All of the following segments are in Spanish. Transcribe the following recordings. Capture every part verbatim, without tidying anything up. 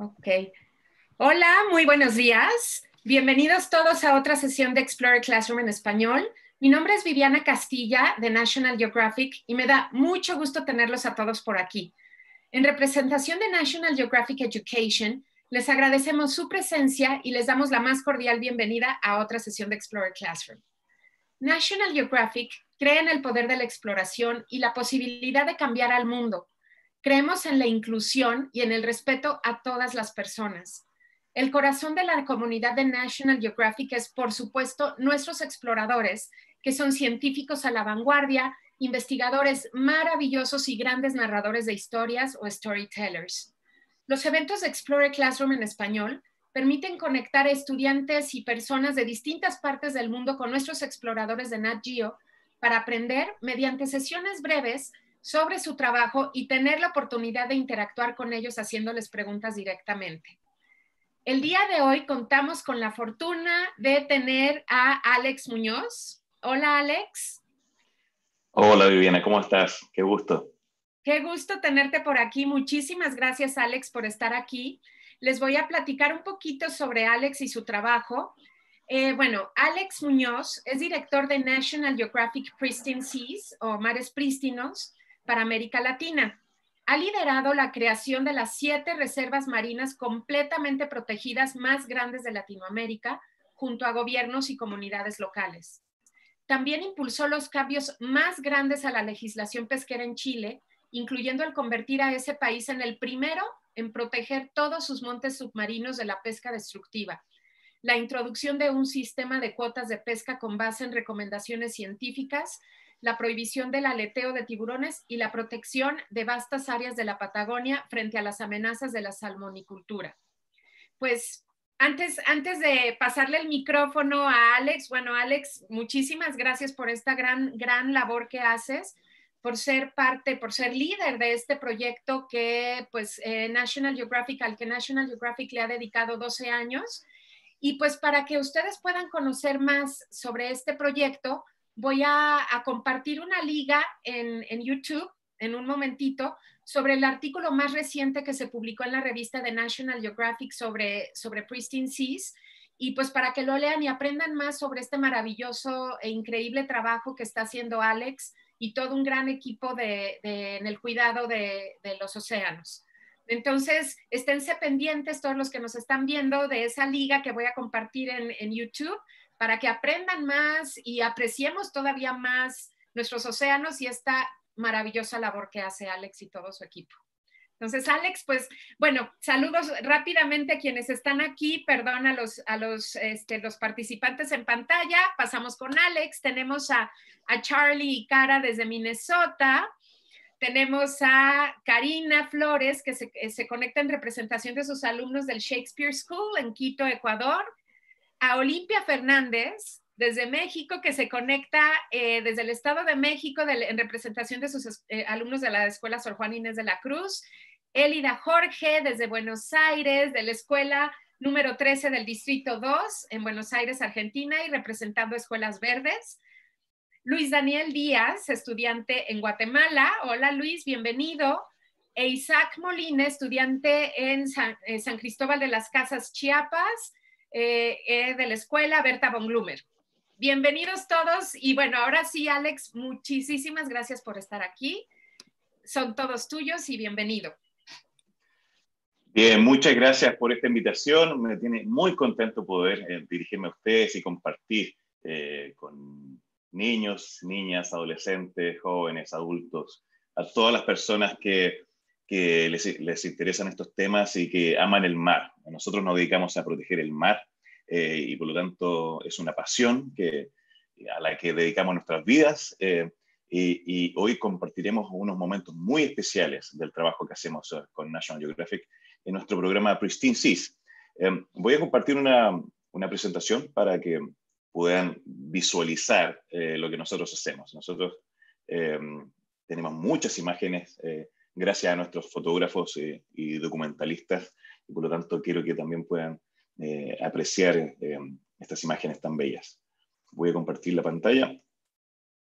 Ok. Hola, muy buenos días. Bienvenidos todos a otra sesión de Explorer Classroom en español. Mi nombre es Viviana Castilla de National Geographic y me da mucho gusto tenerlos a todos por aquí. En representación de National Geographic Education, les agradecemos su presencia y les damos la más cordial bienvenida a otra sesión de Explorer Classroom. National Geographic cree en el poder de la exploración y la posibilidad de cambiar al mundo. Creemos en la inclusión y en el respeto a todas las personas. El corazón de la comunidad de National Geographic es, por supuesto, nuestros exploradores, que son científicos a la vanguardia, investigadores maravillosos y grandes narradores de historias o storytellers. Los eventos de Explorer Classroom en español permiten conectar a estudiantes y personas de distintas partes del mundo con nuestros exploradores de Nat Geo para aprender mediante sesiones breves sobre su trabajo y tener la oportunidad de interactuar con ellos haciéndoles preguntas directamente. El día de hoy contamos con la fortuna de tener a Alex Muñoz. Hola, Alex. Hola, Viviana, ¿cómo estás? Qué gusto. Qué gusto tenerte por aquí. Muchísimas gracias, Alex, por estar aquí. Les voy a platicar un poquito sobre Alex y su trabajo. Eh, bueno, Alex Muñoz es director de National Geographic Pristine Seas, o Mares Prístinos, para América Latina. Ha liderado la creación de las siete reservas marinas completamente protegidas más grandes de Latinoamérica, junto a gobiernos y comunidades locales. También impulsó los cambios más grandes a la legislación pesquera en Chile, incluyendo el convertir a ese país en el primero en proteger todos sus montes submarinos de la pesca destructiva, la introducción de un sistema de cuotas de pesca con base en recomendaciones científicas, la prohibición del aleteo de tiburones y la protección de vastas áreas de la Patagonia frente a las amenazas de la salmonicultura. Pues antes, antes de pasarle el micrófono a Alex, bueno, Alex, muchísimas gracias por esta gran, gran labor que haces, por ser parte, por ser líder de este proyecto que, pues, eh, National Geographic, al que National Geographic le ha dedicado doce años. Y pues para que ustedes puedan conocer más sobre este proyecto, voy a, a compartir una liga en, en YouTube en un momentito sobre el artículo más reciente que se publicó en la revista de National Geographic sobre, sobre Pristine Seas, y pues para que lo lean y aprendan más sobre este maravilloso e increíble trabajo que está haciendo Alex y todo un gran equipo de, de, en el cuidado de, de los océanos. Entonces, esténse pendientes todos los que nos están viendo de esa liga que voy a compartir en, en YouTube para que aprendan más y apreciemos todavía más nuestros océanos y esta maravillosa labor que hace Alex y todo su equipo. Entonces, Alex, pues, bueno, saludos rápidamente a quienes están aquí, perdón a los, a los, este, los participantes en pantalla. Pasamos con Alex, tenemos a, a Charlie y Cara desde Minnesota. Tenemos a Karina Flores, que se, se conecta en representación de sus alumnos del Shakespeare School en Quito, Ecuador. A Olimpia Fernández, desde México, que se conecta eh, desde el Estado de México de, en representación de sus eh, alumnos de la Escuela Sor Juan Inés de la Cruz. Elida Jorge, desde Buenos Aires, de la Escuela número trece del Distrito dos, en Buenos Aires, Argentina, y representando Escuelas Verdes. Luis Daniel Díaz, estudiante en Guatemala. Hola Luis, bienvenido. E Isaac Molina, estudiante en San, eh, San Cristóbal de las Casas, Chiapas, eh, eh, de la escuela Berta von Blumer. Bienvenidos todos y bueno, ahora sí, Alex, muchísimas gracias por estar aquí. Son todos tuyos y bienvenido. Bien, muchas gracias por esta invitación. Me tiene muy contento poder eh, dirigirme a ustedes y compartir eh, con niños, niñas, adolescentes, jóvenes, adultos, a todas las personas que, que les, les interesan estos temas y que aman el mar. Nosotros nos dedicamos a proteger el mar eh, y por lo tanto es una pasión que, a la que dedicamos nuestras vidas eh, y, y hoy compartiremos unos momentos muy especiales del trabajo que hacemos con National Geographic en nuestro programa Pristine Seas. Eh, voy a compartir una, una presentación para que puedan visualizar eh, lo que nosotros hacemos. Nosotros eh, tenemos muchas imágenes eh, gracias a nuestros fotógrafos eh, y documentalistas, y por lo tanto quiero que también puedan eh, apreciar eh, estas imágenes tan bellas. Voy a compartir la pantalla.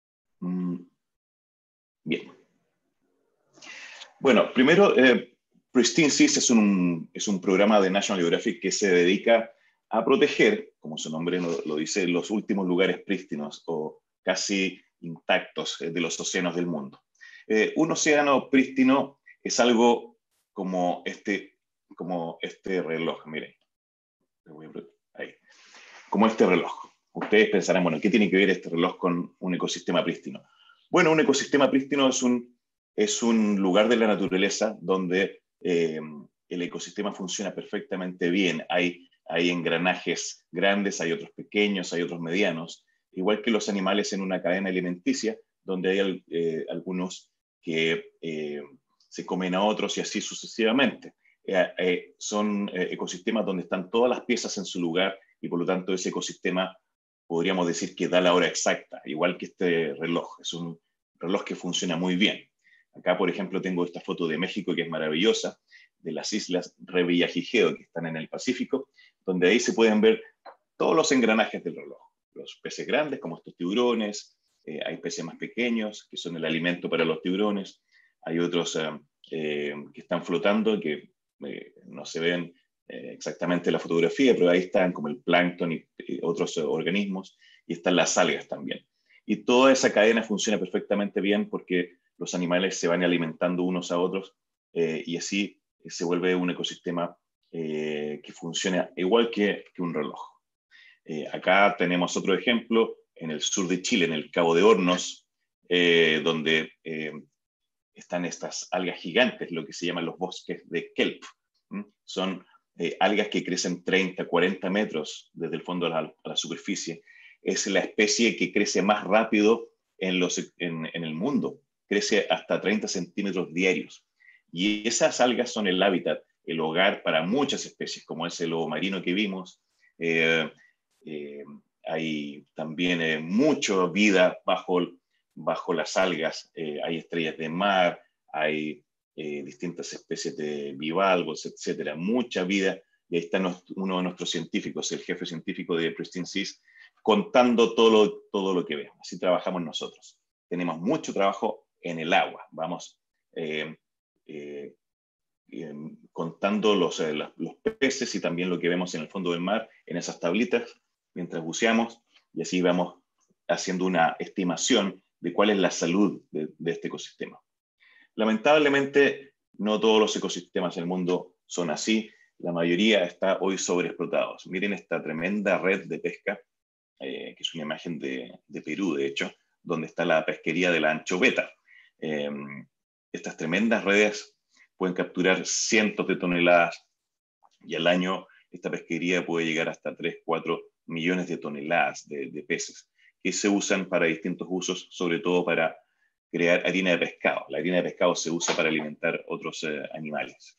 Mm, bien. Bueno, primero, eh, Pristine Seas es un, es un programa de National Geographic que se dedica a proteger, como su nombre lo, lo dice, los últimos lugares prístinos o casi intactos de los océanos del mundo. Eh, un océano prístino es algo como este, como este reloj, miren, ahí, como este reloj. Ustedes pensarán, bueno, ¿qué tiene que ver este reloj con un ecosistema prístino? Bueno, un ecosistema prístino es un, es un lugar de la naturaleza donde eh, el ecosistema funciona perfectamente bien. Hay, hay engranajes grandes, hay otros pequeños, hay otros medianos, igual que los animales en una cadena alimenticia, donde hay eh, algunos que eh, se comen a otros y así sucesivamente. Eh, eh, son eh, ecosistemas donde están todas las piezas en su lugar y por lo tanto ese ecosistema podríamos decir que da la hora exacta, igual que este reloj. Es un reloj que funciona muy bien. Acá, por ejemplo, tengo esta foto de México que es maravillosa, de las islas Revillagigedo que están en el Pacífico, donde ahí se pueden ver todos los engranajes del reloj. Los peces grandes, como estos tiburones, eh, hay peces más pequeños, que son el alimento para los tiburones, hay otros eh, eh, que están flotando, que eh, no se ven eh, exactamente la fotografía, pero ahí están como el plancton y, y otros eh, organismos, y están las algas también. Y toda esa cadena funciona perfectamente bien porque los animales se van alimentando unos a otros eh, y así se vuelve un ecosistema eh, que funciona igual que, que un reloj. Eh, acá tenemos otro ejemplo en el sur de Chile, en el Cabo de Hornos, eh, donde eh, están estas algas gigantes, lo que se llaman los bosques de kelp. ¿Mm? Son eh, algas que crecen treinta, cuarenta metros desde el fondo a la, a la superficie. Es la especie que crece más rápido en, los, en, en el mundo. Crece hasta treinta centímetros diarios. Y esas algas son el hábitat, el hogar para muchas especies, como es el lobo marino que vimos. Eh, eh, hay también eh, mucha vida bajo, bajo las algas. Eh, hay estrellas de mar, hay eh, distintas especies de bivalvos, etcétera. Mucha vida. Y ahí está uno de nuestros científicos, el jefe científico de Pristine Seas, contando todo lo, todo lo que vemos. Así trabajamos nosotros. Tenemos mucho trabajo en el agua. Vamos eh, eh, eh, contando los, eh, los peces y también lo que vemos en el fondo del mar, en esas tablitas, mientras buceamos, y así vamos haciendo una estimación de cuál es la salud de, de este ecosistema. Lamentablemente, no todos los ecosistemas del mundo son así. La mayoría está hoy sobreexplotados. Miren esta tremenda red de pesca, eh, que es una imagen de, de Perú, de hecho, donde está la pesquería de la anchoveta. Eh, estas tremendas redes pueden capturar cientos de toneladas y al año esta pesquería puede llegar hasta tres, cuatro millones de toneladas de, de peces que se usan para distintos usos, sobre todo para crear harina de pescado. La harina de pescado se usa para alimentar otros eh, animales.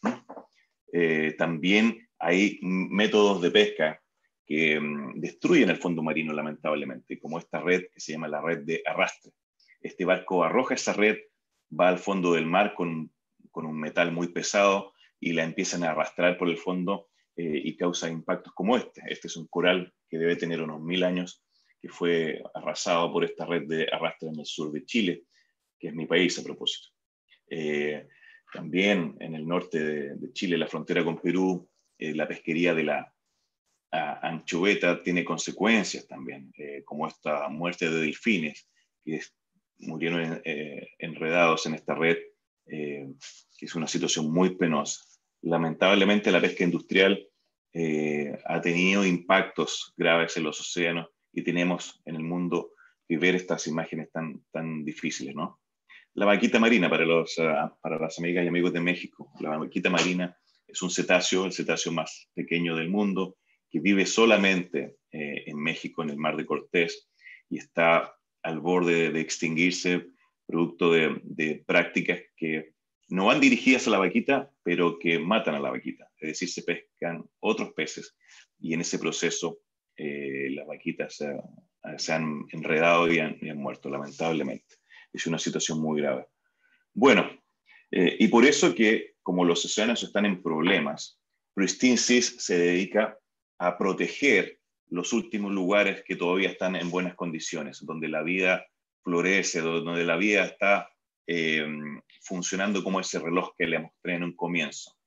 Eh, también hay métodos de pesca que um, destruyen el fondo marino, lamentablemente, como esta red que se llama la red de arrastre. Este barco arroja esa red, va al fondo del mar con, con un metal muy pesado y la empiezan a arrastrar por el fondo eh, y causa impactos como este. Este es un coral que debe tener unos mil años, que fue arrasado por esta red de arrastre en el sur de Chile, que es mi país a propósito. Eh, también en el norte de, de Chile, la frontera con Perú, eh, la pesquería de la a, anchoveta tiene consecuencias también, eh, como esta muerte de delfines, que es, murieron eh, enredados en esta red, eh, que es una situación muy penosa. Lamentablemente la pesca industrial eh, ha tenido impactos graves en los océanos y tenemos en el mundo que ver estas imágenes tan, tan difíciles, ¿no? La vaquita marina, para, los, uh, para las amigas y amigos de México, la vaquita marina es un cetáceo, el cetáceo más pequeño del mundo, que vive solamente eh, en México, en el Mar de Cortés, y está al borde de, de extinguirse, producto de, de prácticas que no van dirigidas a la vaquita, pero que matan a la vaquita. Es decir, se pescan otros peces, y en ese proceso eh, las vaquitas se, se han enredado y han, y han muerto, lamentablemente. Es una situación muy grave. Bueno, eh, y por eso que, como los océanos están en problemas, Pristine Seas se dedica a proteger los últimos lugares que todavía están en buenas condiciones, donde la vida florece, donde la vida está eh, funcionando como ese reloj que le mostré en un comienzo.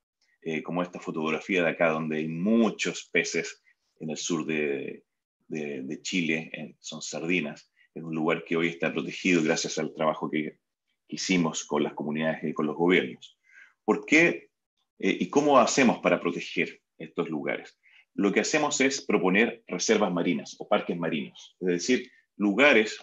eh, como esta fotografía de acá, donde hay muchos peces en el sur de, de, de Chile, eh, son sardinas. Es un lugar que hoy está protegido gracias al trabajo que, que hicimos con las comunidades y con los gobiernos. ¿Por qué eh, y cómo hacemos para proteger estos lugares? Lo que hacemos es proponer reservas marinas o parques marinos, es decir, lugares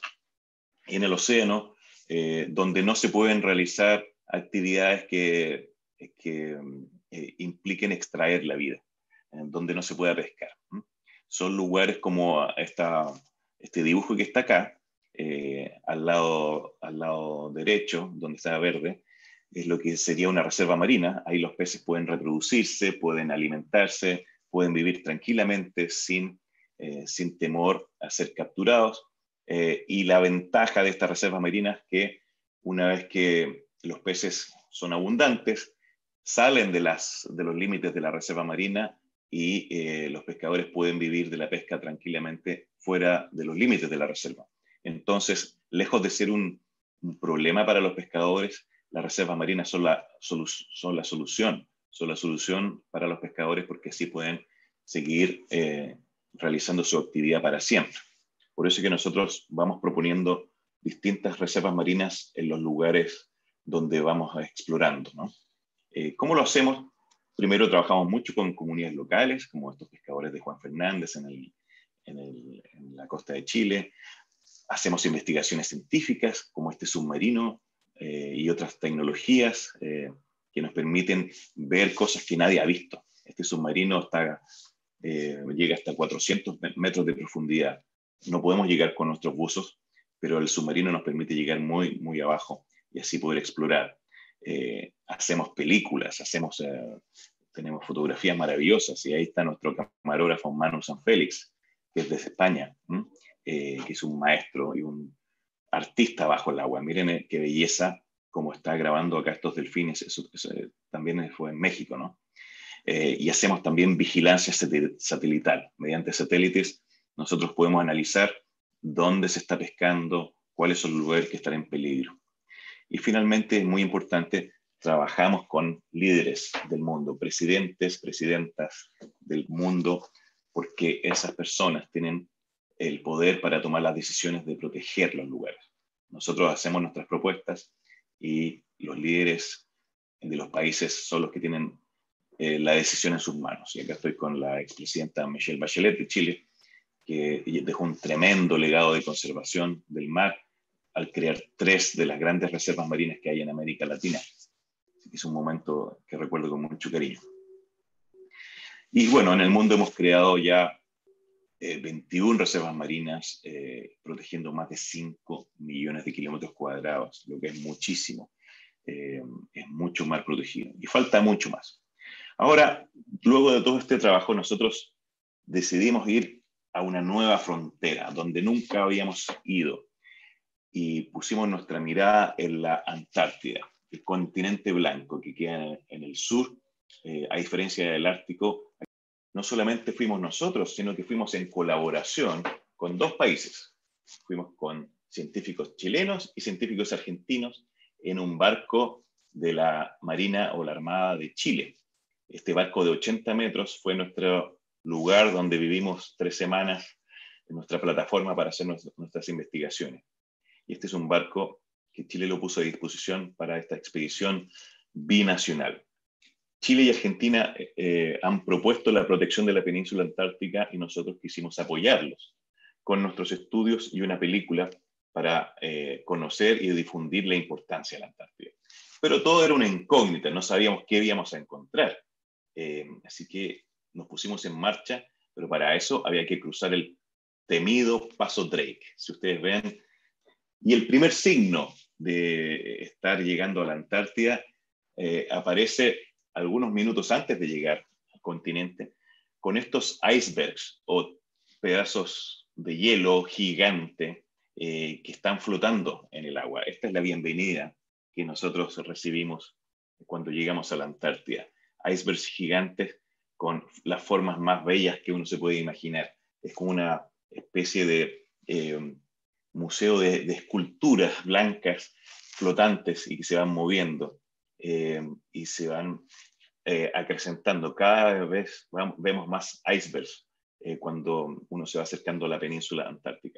en el océano eh, donde no se pueden realizar actividades que, que eh, impliquen extraer la vida, en donde no se pueda pescar. ¿Mm? Son lugares como esta, este dibujo que está acá, eh, al, lado, al lado derecho, donde está verde, es lo que sería una reserva marina. Ahí los peces pueden reproducirse, pueden alimentarse, pueden vivir tranquilamente sin, eh, sin temor a ser capturados. Eh, y la ventaja de estas reservas marinas es que una vez que los peces son abundantes, salen de, las, de los límites de la reserva marina y eh, los pescadores pueden vivir de la pesca tranquilamente fuera de los límites de la reserva. Entonces, lejos de ser un, un problema para los pescadores, las reservas marinas son la, solu son la solución, son la solución para los pescadores porque así pueden seguir eh, realizando su actividad para siempre. Por eso es que nosotros vamos proponiendo distintas reservas marinas en los lugares donde vamos explorando, ¿no? Eh, ¿Cómo lo hacemos? Primero trabajamos mucho con comunidades locales, como estos pescadores de Juan Fernández en, el, en, el, en la costa de Chile. Hacemos investigaciones científicas, como este submarino eh, y otras tecnologías eh, que nos permiten ver cosas que nadie ha visto. Este submarino está, eh, llega hasta cuatrocientos metros de profundidad. No podemos llegar con nuestros buzos, pero el submarino nos permite llegar muy, muy abajo y así poder explorar. Eh, hacemos películas, hacemos, eh, tenemos fotografías maravillosas y ahí está nuestro camarógrafo Manu San Félix, que es de España, eh, que es un maestro y un artista bajo el agua. Miren qué belleza como está grabando acá estos delfines. Eso, eso también fue en México, ¿no? Eh, y hacemos también vigilancia satelital. Mediante satélites nosotros podemos analizar dónde se está pescando, cuáles son los lugares que están en peligro. Y finalmente, es muy importante, trabajamos con líderes del mundo, presidentes, presidentas del mundo, porque esas personas tienen el poder para tomar las decisiones de proteger los lugares. Nosotros hacemos nuestras propuestas y los líderes de los países son los que tienen eh, la decisión en sus manos. Y acá estoy con la expresidenta Michelle Bachelet de Chile, que dejó un tremendo legado de conservación del mar al crear tres de las grandes reservas marinas que hay en América Latina. Es un momento que recuerdo con mucho cariño. Y bueno, en el mundo hemos creado ya eh, veintiuna reservas marinas, eh, protegiendo más de cinco millones de kilómetros cuadrados, lo que es muchísimo. Eh, es mucho mar protegido. Y falta mucho más. Ahora, luego de todo este trabajo, nosotros decidimos ir a una nueva frontera, donde nunca habíamos ido. Y pusimos nuestra mirada en la Antártida, el continente blanco que queda en el sur, eh, a diferencia del Ártico. No solamente fuimos nosotros, sino que fuimos en colaboración con dos países. Fuimos con científicos chilenos y científicos argentinos en un barco de la Marina o la Armada de Chile. Este barco de ochenta metros fue nuestro lugar donde vivimos tres semanas en nuestra plataforma para hacer nuestras investigaciones. Y este es un barco que Chile lo puso a disposición para esta expedición binacional. Chile y Argentina eh, han propuesto la protección de la península antártica y nosotros quisimos apoyarlos con nuestros estudios y una película para eh, conocer y difundir la importancia de la Antártida. Pero todo era una incógnita, no sabíamos qué íbamos a encontrar. Eh, así que nos pusimos en marcha, pero para eso había que cruzar el temido Paso Drake. Si ustedes ven, y el primer signo de estar llegando a la Antártida eh, aparece algunos minutos antes de llegar al continente, con estos icebergs o pedazos de hielo gigante eh, que están flotando en el agua. Esta es la bienvenida que nosotros recibimos cuando llegamos a la Antártida. Icebergs gigantes con las formas más bellas que uno se puede imaginar. Es como una especie de eh, museo de, de esculturas blancas flotantes y que se van moviendo eh, y se van eh, acrecentando. Cada vez vamos, vemos más icebergs eh, cuando uno se va acercando a la península antártica.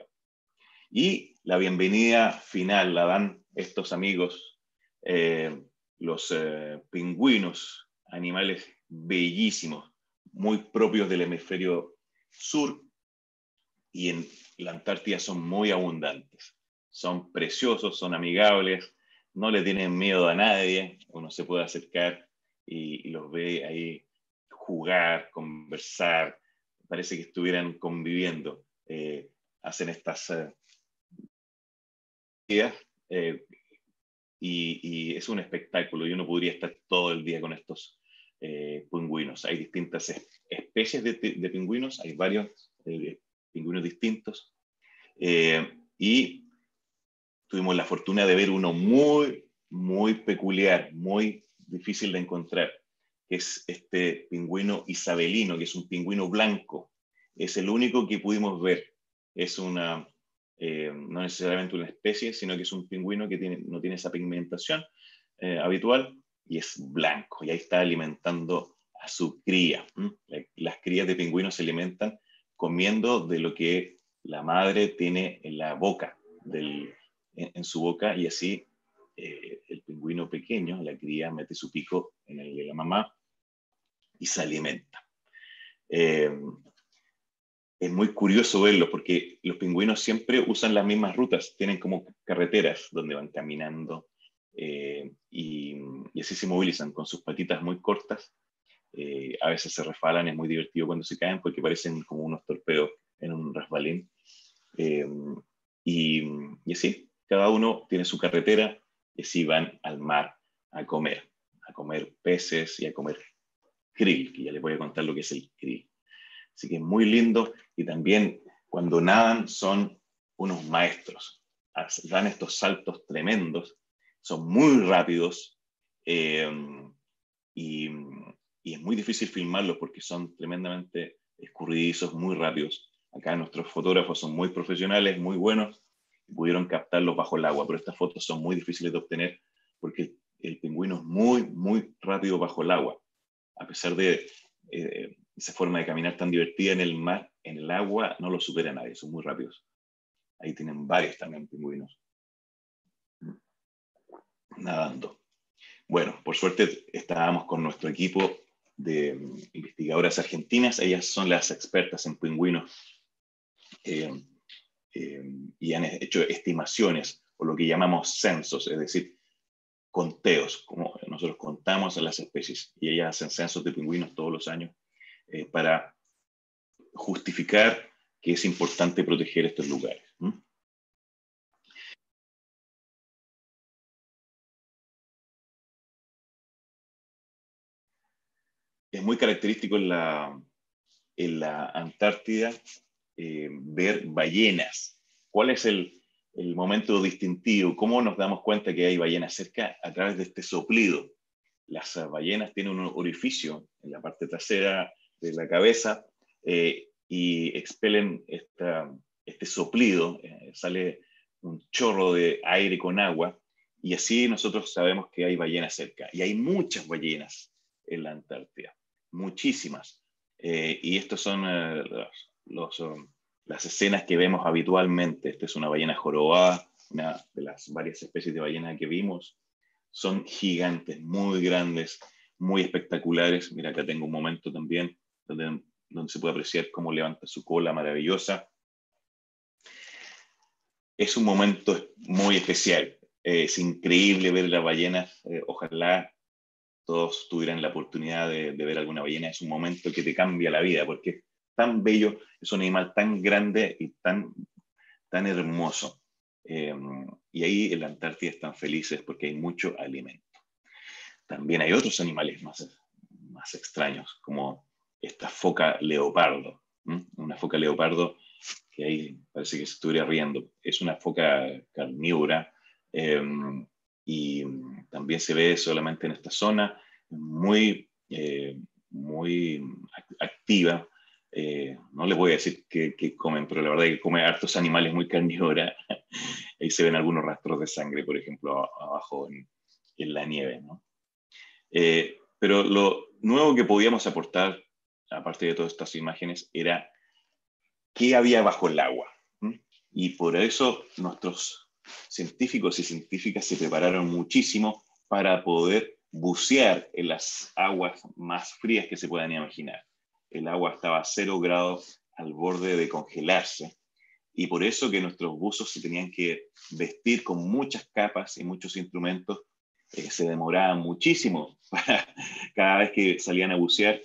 Y la bienvenida final la dan estos amigos, eh, los eh, pingüinos, animales bellísimos, muy propios del hemisferio sur, y en la Antártida son muy abundantes. Son preciosos, son amigables, no le tienen miedo a nadie, uno se puede acercar y, y los ve ahí jugar, conversar, parece que estuvieran conviviendo. Eh, hacen estas eh, ideas eh, y, y es un espectáculo y uno podría estar todo el día con estos eh, pingüinos. Hay distintas especies de, de pingüinos, hay varios eh, pingüinos distintos. Eh, y tuvimos la fortuna de ver uno muy, muy peculiar, muy difícil de encontrar, que es este pingüino isabelino, que es un pingüino blanco. Es el único que pudimos ver. Es una, eh, no necesariamente una especie, sino que es un pingüino que tiene, no tiene esa pigmentación eh, habitual y es blanco. Y ahí está alimentando a su cría. ¿Mm? Las crías de pingüinos se alimentan comiendo de lo que la madre tiene en la boca, del, en, en su boca, y así eh, el pingüino pequeño, la cría, mete su pico en el de la mamá y se alimenta. Eh, es muy curioso verlo porque los pingüinos siempre usan las mismas rutas, tienen como carreteras donde van caminando eh, y, y así se movilizan con sus patitas muy cortas. Eh, a veces se resbalan, es muy divertido cuando se caen porque parecen como unos torpedos en un resbalín. Eh, y, y así, cada uno tiene su carretera y así van al mar a comer, a comer peces y a comer krill, que ya les voy a contar lo que es el krill. Así que es muy lindo y también cuando nadan son unos maestros, dan estos saltos tremendos, son muy rápidos eh, y, y es muy difícil filmarlos porque son tremendamente escurridizos, muy rápidos. Acá nuestros fotógrafos son muy profesionales, muy buenos, y pudieron captarlos bajo el agua, pero estas fotos son muy difíciles de obtener porque el pingüino es muy, muy rápido bajo el agua. A pesar de eh, esa forma de caminar tan divertida en el mar, en el agua, no lo supera nadie, son muy rápidos. Ahí tienen varios también pingüinos nadando. Bueno, por suerte estábamos con nuestro equipo de investigadoras argentinas, ellas son las expertas en pingüinos eh, eh, y han hecho estimaciones o lo que llamamos censos, es decir, conteos, como nosotros contamos a las especies y ellas hacen censos de pingüinos todos los años eh, para justificar que es importante proteger estos lugares. ¿Mm? Es muy característico en la, en la Antártida eh, ver ballenas. ¿Cuál es el, el momento distintivo? ¿Cómo nos damos cuenta que hay ballenas cerca? A través de este soplido. Las ballenas tienen un orificio en la parte trasera de la cabeza eh, y expelen esta, este soplido, eh, sale un chorro de aire con agua y así nosotros sabemos que hay ballenas cerca. Y hay muchas ballenas en la Antártida, muchísimas. Eh, y estos son eh, los, los, um, las escenas que vemos habitualmente. Esta es una ballena jorobada, una de las varias especies de ballena que vimos. Son gigantes, muy grandes, muy espectaculares. Mira, acá tengo un momento también donde, donde se puede apreciar cómo levanta su cola maravillosa. Es un momento muy especial. Eh, es increíble ver las ballenas. Eh, ojalá todos tuvieran la oportunidad de, de ver alguna ballena. Es un momento que te cambia la vida porque es tan bello, es un animal tan grande y tan, tan hermoso. Eh, y ahí en la Antártida están felices porque hay mucho alimento. También hay otros animales más, más extraños, como esta foca leopardo. ¿Mm? Una foca leopardo que ahí parece que se estuviera riendo. Es una foca carnívora eh, y también se ve solamente en esta zona, muy, eh, muy activa. Eh, no les voy a decir que, que comen, pero la verdad es que come hartos animales muy carnívora. Ahí se ven algunos rastros de sangre, por ejemplo, abajo en, en la nieve, ¿no? Eh, pero lo, nuevo que podíamos aportar, aparte de todas estas imágenes, era qué había bajo el agua. ¿Mm? Y por eso nuestros científicos y científicas se prepararon muchísimo para poder bucear en las aguas más frías que se puedan imaginar. El agua estaba a cero grados, al borde de congelarse, y por eso que nuestros buzos se tenían que vestir con muchas capas y muchos instrumentos. Eh, se demoraban muchísimo para cada vez que salían a bucear,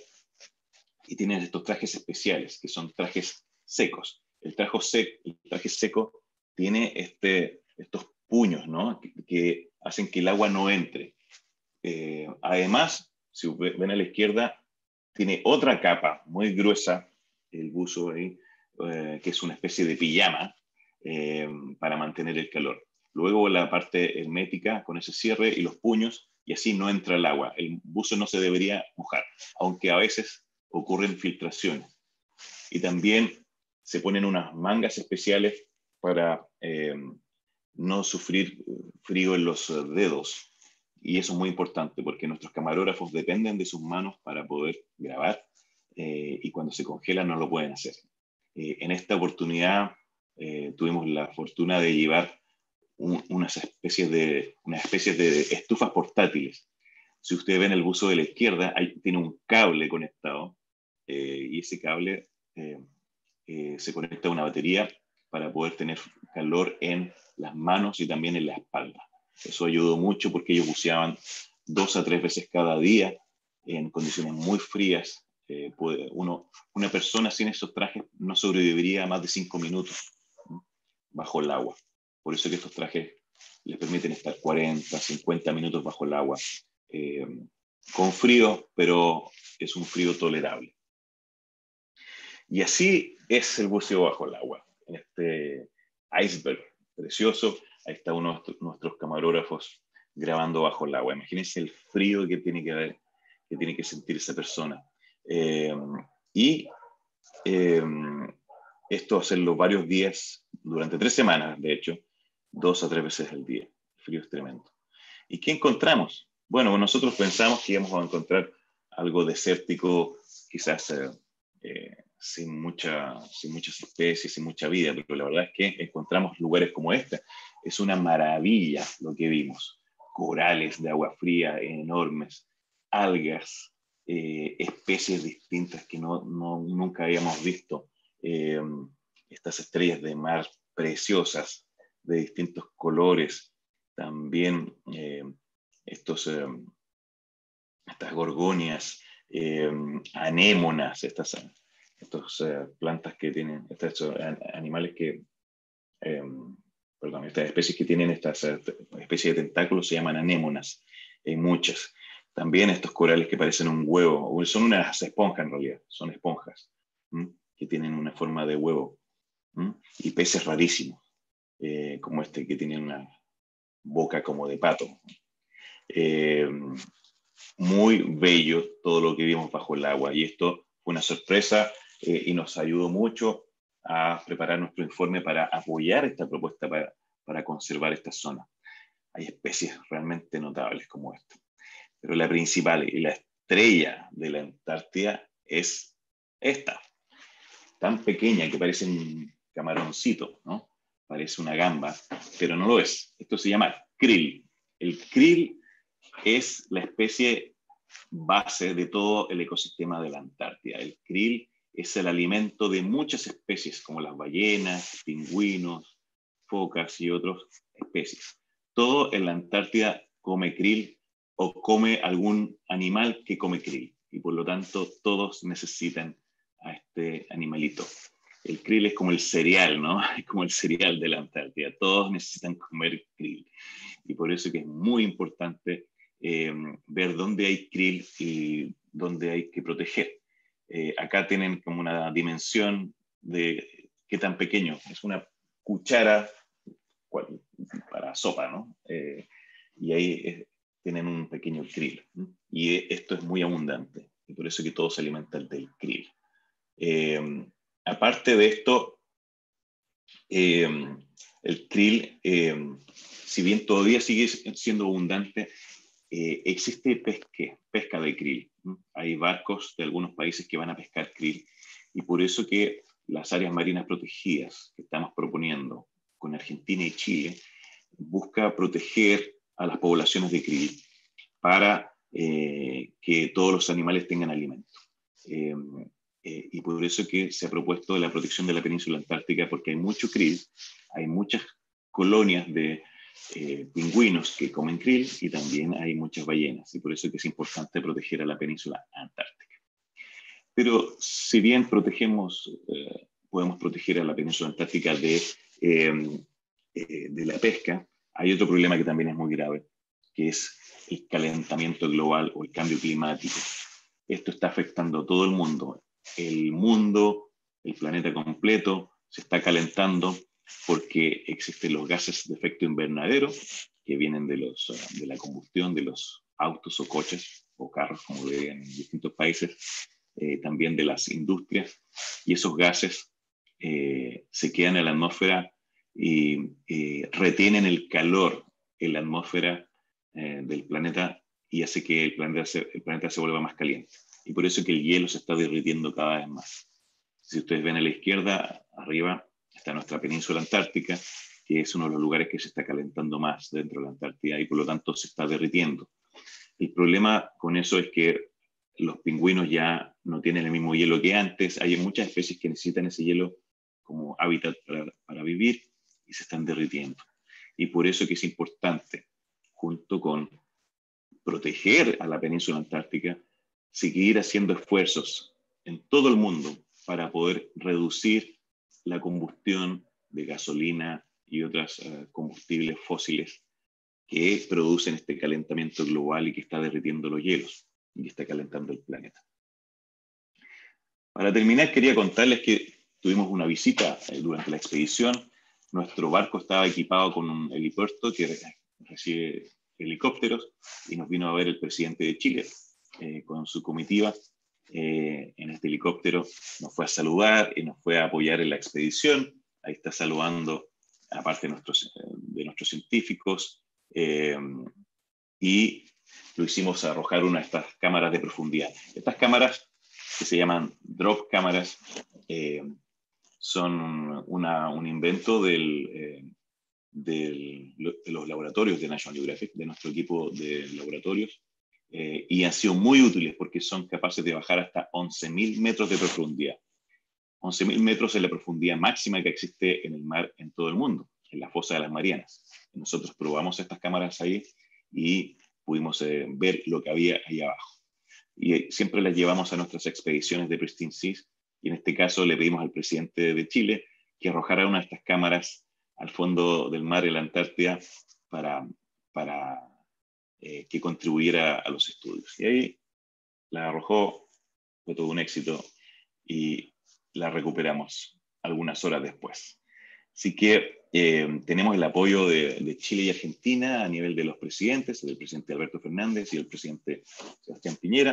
y tienen estos trajes especiales, que son trajes secos. El traje, sec, el traje seco tiene este, estos puños, ¿no? que, que hacen que el agua no entre. Eh, además, si ven a la izquierda, tiene otra capa muy gruesa, el buzo ahí, eh, que es una especie de pijama eh, para mantener el calor. Luego la parte hermética con ese cierre y los puños, y así no entra el agua. El buzo no se debería mojar, aunque a veces ocurren filtraciones. Y también se ponen unas mangas especiales para eh, no sufrir frío en los dedos. Y eso es muy importante porque nuestros camarógrafos dependen de sus manos para poder grabar, eh, y cuando se congelan no lo pueden hacer. Eh, en esta oportunidad eh, tuvimos la fortuna de llevar un, unas, especies de, unas especies de estufas portátiles. Si ustedes ven el buzo de la izquierda, ahí tiene un cable conectado, eh, y ese cable eh, eh, se conecta a una batería para poder tener calor en las manos y también en la espalda. Eso ayudó mucho porque ellos buceaban dos a tres veces cada día en condiciones muy frías. Eh, puede, uno, una persona sin esos trajes no sobreviviría más de cinco minutos, ¿no?, bajo el agua. Por eso que estos trajes les permiten estar cuarenta, cincuenta minutos bajo el agua, eh, con frío, pero es un frío tolerable. Y así es el buceo bajo el agua, en este iceberg precioso. Ahí está uno de nuestros camarógrafos grabando bajo el agua. Imagínense el frío que tiene que haber, que tiene que sentir esa persona. Eh, y eh, esto hacerlo varios días, durante tres semanas, de hecho, dos a tres veces al día. El frío es tremendo. ¿Y qué encontramos? Bueno, nosotros pensamos que íbamos a encontrar algo desértico, quizás eh, eh, sin, mucha, sin muchas especies, sin mucha vida, pero la verdad es que encontramos lugares como este. Es una maravilla lo que vimos. Corales de agua fría enormes, algas, eh, especies distintas que no, no, nunca habíamos visto, eh, estas estrellas de mar preciosas, de distintos colores, también eh, estos, eh, estas gorgonias, eh, anémonas, estas, estas eh, plantas que tienen, estos animales que, eh, perdón, estas especies que tienen estas eh, especies de tentáculos se llaman anémonas, hay muchas. También estos corales que parecen un huevo, son unas esponjas en realidad, son esponjas, ¿m? que tienen una forma de huevo, ¿m? Y peces rarísimos, eh, como este que tiene una boca como de pato. Eh, muy bello todo lo que vimos bajo el agua, y esto fue una sorpresa, eh, y nos ayudó mucho a preparar nuestro informe para apoyar esta propuesta para, para conservar esta zona. Hay especies realmente notables como esta, pero la principal y la estrella de la Antártida es esta, tan pequeña que parece un camaroncito, ¿no? Parece una gamba, pero no lo es. Esto se llama krill. El krill es la especie base de todo el ecosistema de la Antártida. El krill es el alimento de muchas especies, como las ballenas, pingüinos, focas y otras especies. Todo en la Antártida come krill o come algún animal que come krill, y por lo tanto todos necesitan a este animalito. El krill es como el cereal, ¿no? Es como el cereal de la Antártida. Todos necesitan comer krill. Y por eso que es muy importante eh, ver dónde hay krill y dónde hay que proteger. Eh, acá tienen como una dimensión de qué tan pequeño. Es una cuchara para sopa, ¿no? Eh, y ahí eh, tienen un pequeño krill. ¿no? Y esto es muy abundante. Y por eso que todos se alimentan del krill. Eh, aparte de esto, eh, el krill, eh, si bien todavía sigue siendo abundante, eh, existe pesque, pesca de krill. Hay barcos de algunos países que van a pescar krill, y por eso que las áreas marinas protegidas que estamos proponiendo con Argentina y Chile busca proteger a las poblaciones de krill para eh, que todos los animales tengan alimento. Eh, eh, y por eso que se ha propuesto la protección de la península antártica, porque hay mucho krill, hay muchas colonias de eh, pingüinos que comen krill y también hay muchas ballenas, y por eso que es importante proteger a la península antártica. Pero si bien protegemos, eh, podemos proteger a la península antártica de, eh, eh, de la pesca, hay otro problema que también es muy grave, que es el calentamiento global o el cambio climático. Esto está afectando a todo el mundo. El mundo, el planeta completo, se está calentando porque existen los gases de efecto invernadero que vienen de, los, de la combustión de los autos o coches o carros, como lo ven en distintos países, eh, también de las industrias, y esos gases eh, se quedan en la atmósfera y eh, retienen el calor en la atmósfera eh, del planeta y hace que el planeta, se, el planeta se vuelva más caliente. Y por eso que el hielo se está derritiendo cada vez más. Si ustedes ven a la izquierda, arriba, está nuestra península antártica, que es uno de los lugares que se está calentando más dentro de la Antártida y por lo tanto se está derritiendo. El problema con eso es que los pingüinos ya no tienen el mismo hielo que antes. Hay muchas especies que necesitan ese hielo como hábitat para, para vivir y se están derritiendo. Y por eso que es importante, junto con proteger a la península antártica, seguir haciendo esfuerzos en todo el mundo para poder reducir la combustión de gasolina y otros uh, combustibles fósiles que producen este calentamiento global y que está derritiendo los hielos y que está calentando el planeta. Para terminar, quería contarles que tuvimos una visita eh, durante la expedición. Nuestro barco estaba equipado con un helipuerto que recibe helicópteros y nos vino a ver el presidente de Chile eh, con su comitiva. Eh, en este helicóptero nos fue a saludar y nos fue a apoyar en la expedición. Ahí está saludando, aparte de nuestros, de nuestros científicos, eh, y lo hicimos arrojar una de estas cámaras de profundidad. Estas cámaras, que se llaman drop cámaras, eh, son una, un invento del, eh, del, de los laboratorios de National Geographic, de nuestro equipo de laboratorios, eh, y han sido muy útiles porque son capaces de bajar hasta once mil metros de profundidad. once mil metros es la profundidad máxima que existe en el mar en todo el mundo, en la fosa de las Marianas. Nosotros probamos estas cámaras ahí y pudimos eh, ver lo que había ahí abajo. Y eh, siempre las llevamos a nuestras expediciones de Pristine Seas, y en este caso le pedimos al presidente de Chile que arrojara una de estas cámaras al fondo del mar en la Antártida para, para eh, que contribuyera a los estudios. Y ahí la arrojó, fue todo un éxito y la recuperamos algunas horas después. Así que eh, tenemos el apoyo de, de Chile y Argentina a nivel de los presidentes, del presidente Alberto Fernández y el presidente Sebastián Piñera,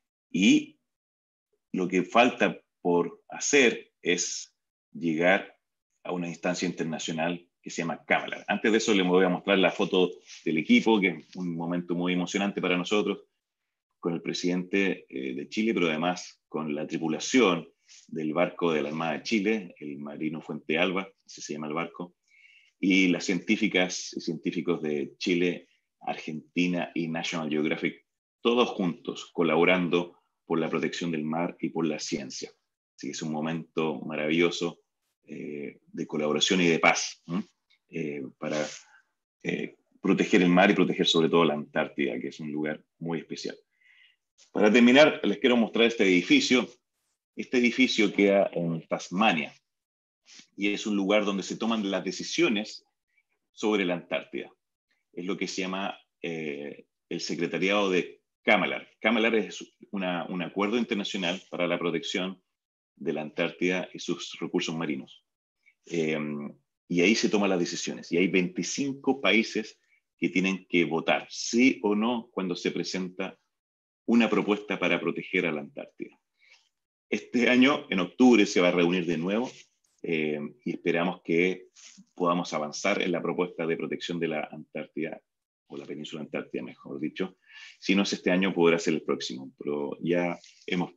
y lo que falta por hacer es llegar a una instancia internacional que se llama Cámara. Antes de eso les voy a mostrar la foto del equipo, que es un momento muy emocionante para nosotros, con el presidente eh, de Chile, pero además con la tripulación del barco de la Armada de Chile, el Marino Fuente Alba, así se llama el barco, y las científicas y científicos de Chile, Argentina y National Geographic, todos juntos colaborando por la protección del mar y por la ciencia. Así que es un momento maravilloso eh, de colaboración y de paz eh, para eh, proteger el mar y proteger sobre todo la Antártida, que es un lugar muy especial. Para terminar, les quiero mostrar este edificio. Este edificio queda en Tasmania y es un lugar donde se toman las decisiones sobre la Antártida. Es lo que se llama eh, el Secretariado de CAMALAR. CAMALAR es una, un acuerdo internacional para la protección de la Antártida y sus recursos marinos. Eh, y ahí se toman las decisiones. Y hay veinticinco países que tienen que votar sí o no cuando se presenta una propuesta para proteger a la Antártida. Este año, en octubre, se va a reunir de nuevo eh, y esperamos que podamos avanzar en la propuesta de protección de la Antártida o la península antártica, mejor dicho. Si no es este año, podrá ser el próximo, pero ya hemos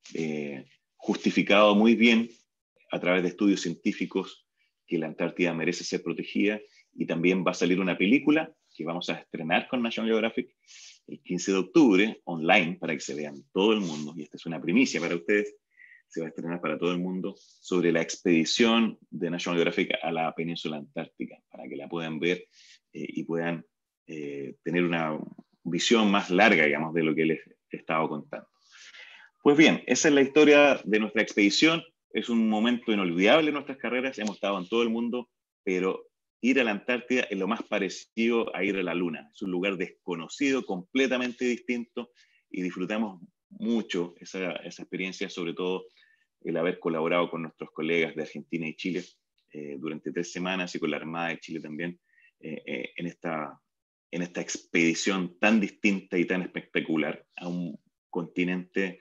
eh, justificado muy bien a través de estudios científicos que la Antártida merece ser protegida, y también va a salir una película que vamos a estrenar con National Geographic el quince de octubre, online, para que se vean todo el mundo, y esta es una primicia para ustedes, se va a estrenar para todo el mundo, sobre la expedición de National Geographic a la península antártica, para que la puedan ver eh, y puedan eh, tener una visión más larga, digamos, de lo que les he estado contando. Pues bien, esa es la historia de nuestra expedición. Es un momento inolvidable en nuestras carreras, hemos estado en todo el mundo, pero ir a la Antártida es lo más parecido a ir a la Luna. Es un lugar desconocido, completamente distinto, y disfrutamos mucho esa, esa experiencia, sobre todo el haber colaborado con nuestros colegas de Argentina y Chile eh, durante tres semanas, y con la Armada de Chile también, eh, eh, en, esta, en esta expedición tan distinta y tan espectacular a un continente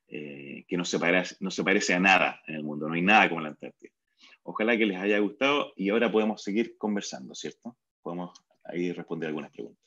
eh, que no se, parece, no se parece a nada en el mundo. No hay nada como la Antártida. Ojalá que les haya gustado, y ahora podemos seguir conversando, ¿cierto? Podemos ahí responder algunas preguntas.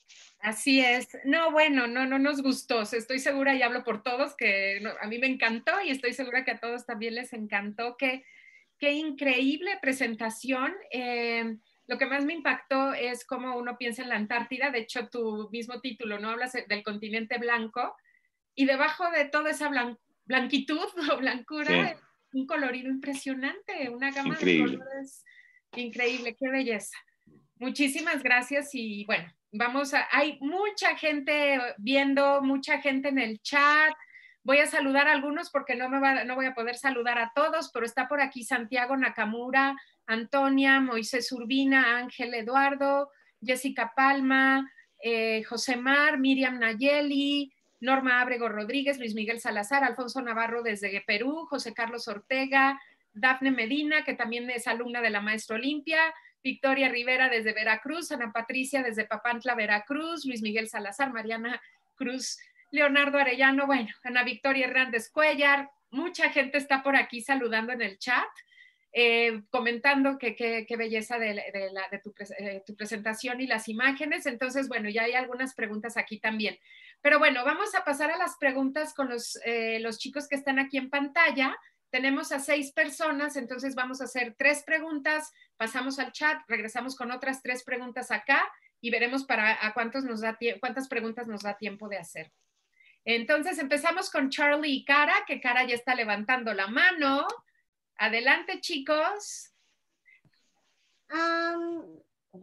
Así es. No, bueno, no, no nos gustó. Estoy segura, y hablo por todos, que no, a mí me encantó, y estoy segura que a todos también les encantó. Qué, qué increíble presentación. Eh, lo que más me impactó es cómo uno piensa en la Antártida. De hecho, tu mismo título, ¿no? Hablas del continente blanco, y debajo de toda esa blan blanquitud o blancura, Sí. un colorido impresionante, una gama Increíble. de colores increíble. Qué belleza. Muchísimas gracias, y bueno, vamos a, hay mucha gente viendo, mucha gente en el chat. Voy a saludar a algunos porque no, me va, no voy a poder saludar a todos, pero está por aquí Santiago Nakamura, Antonia, Moisés Urbina, Ángel Eduardo, Jessica Palma, eh, José Mar, Miriam Nayeli, Norma Ábrego Rodríguez, Luis Miguel Salazar, Alfonso Navarro desde Perú, José Carlos Ortega, Dafne Medina, que también es alumna de la Maestra Olimpia, Victoria Rivera desde Veracruz, Ana Patricia desde Papantla, Veracruz, Luis Miguel Salazar, Mariana Cruz, Leonardo Arellano, bueno, Ana Victoria Hernández Cuellar, mucha gente está por aquí saludando en el chat, eh, comentando que qué belleza de, de, la, de tu, eh, tu presentación y las imágenes. Entonces, bueno, ya hay algunas preguntas aquí también. Pero bueno, vamos a pasar a las preguntas con los, eh, los chicos que están aquí en pantalla. Tenemos a seis personas, entonces vamos a hacer tres preguntas, pasamos al chat, regresamos con otras tres preguntas acá, y veremos para a cuántos nos da cuántas preguntas nos da tiempo de hacer. Entonces empezamos con Charlie y Cara, que Cara ya está levantando la mano. Adelante, chicos. Um,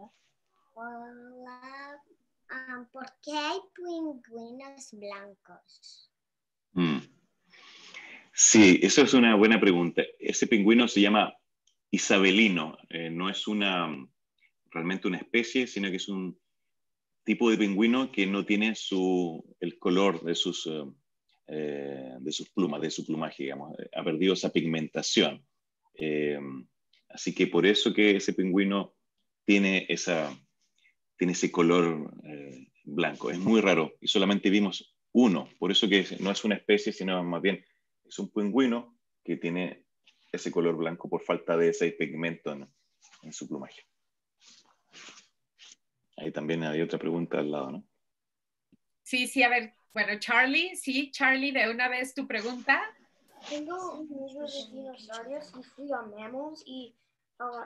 hola. Um, ¿Por qué hay pingüinos blancos? Mm. Sí, eso es una buena pregunta. Ese pingüino se llama isabelino. Eh, no es una, realmente una especie, sino que es un tipo de pingüino que no tiene su, el color de sus, eh, de sus plumas, de su plumaje, digamos. Ha perdido esa pigmentación. Eh, así que por eso que ese pingüino tiene, esa, tiene ese color eh, blanco. Es muy raro, y solamente vimos uno. Por eso que no es una especie, sino más bien es un pingüino que tiene ese color blanco por falta de ese pigmento en, en su plumaje. Ahí también hay otra pregunta al lado, ¿no? Sí, sí, a ver, bueno, Charlie, sí, Charlie, de una vez tu pregunta. Tengo un libro de dinosaurios y fui a Mammals y... Uh,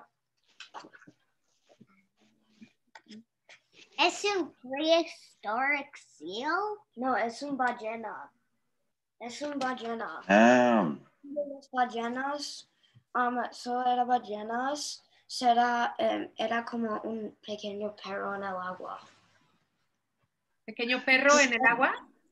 ¿Es un prehistoric seal? No, es un ballena. Es un ballena. Ah. Las ballenas, um, solo eran ballenas, será, um, era como un pequeño perro en el agua. ¿Pequeño perro en el agua?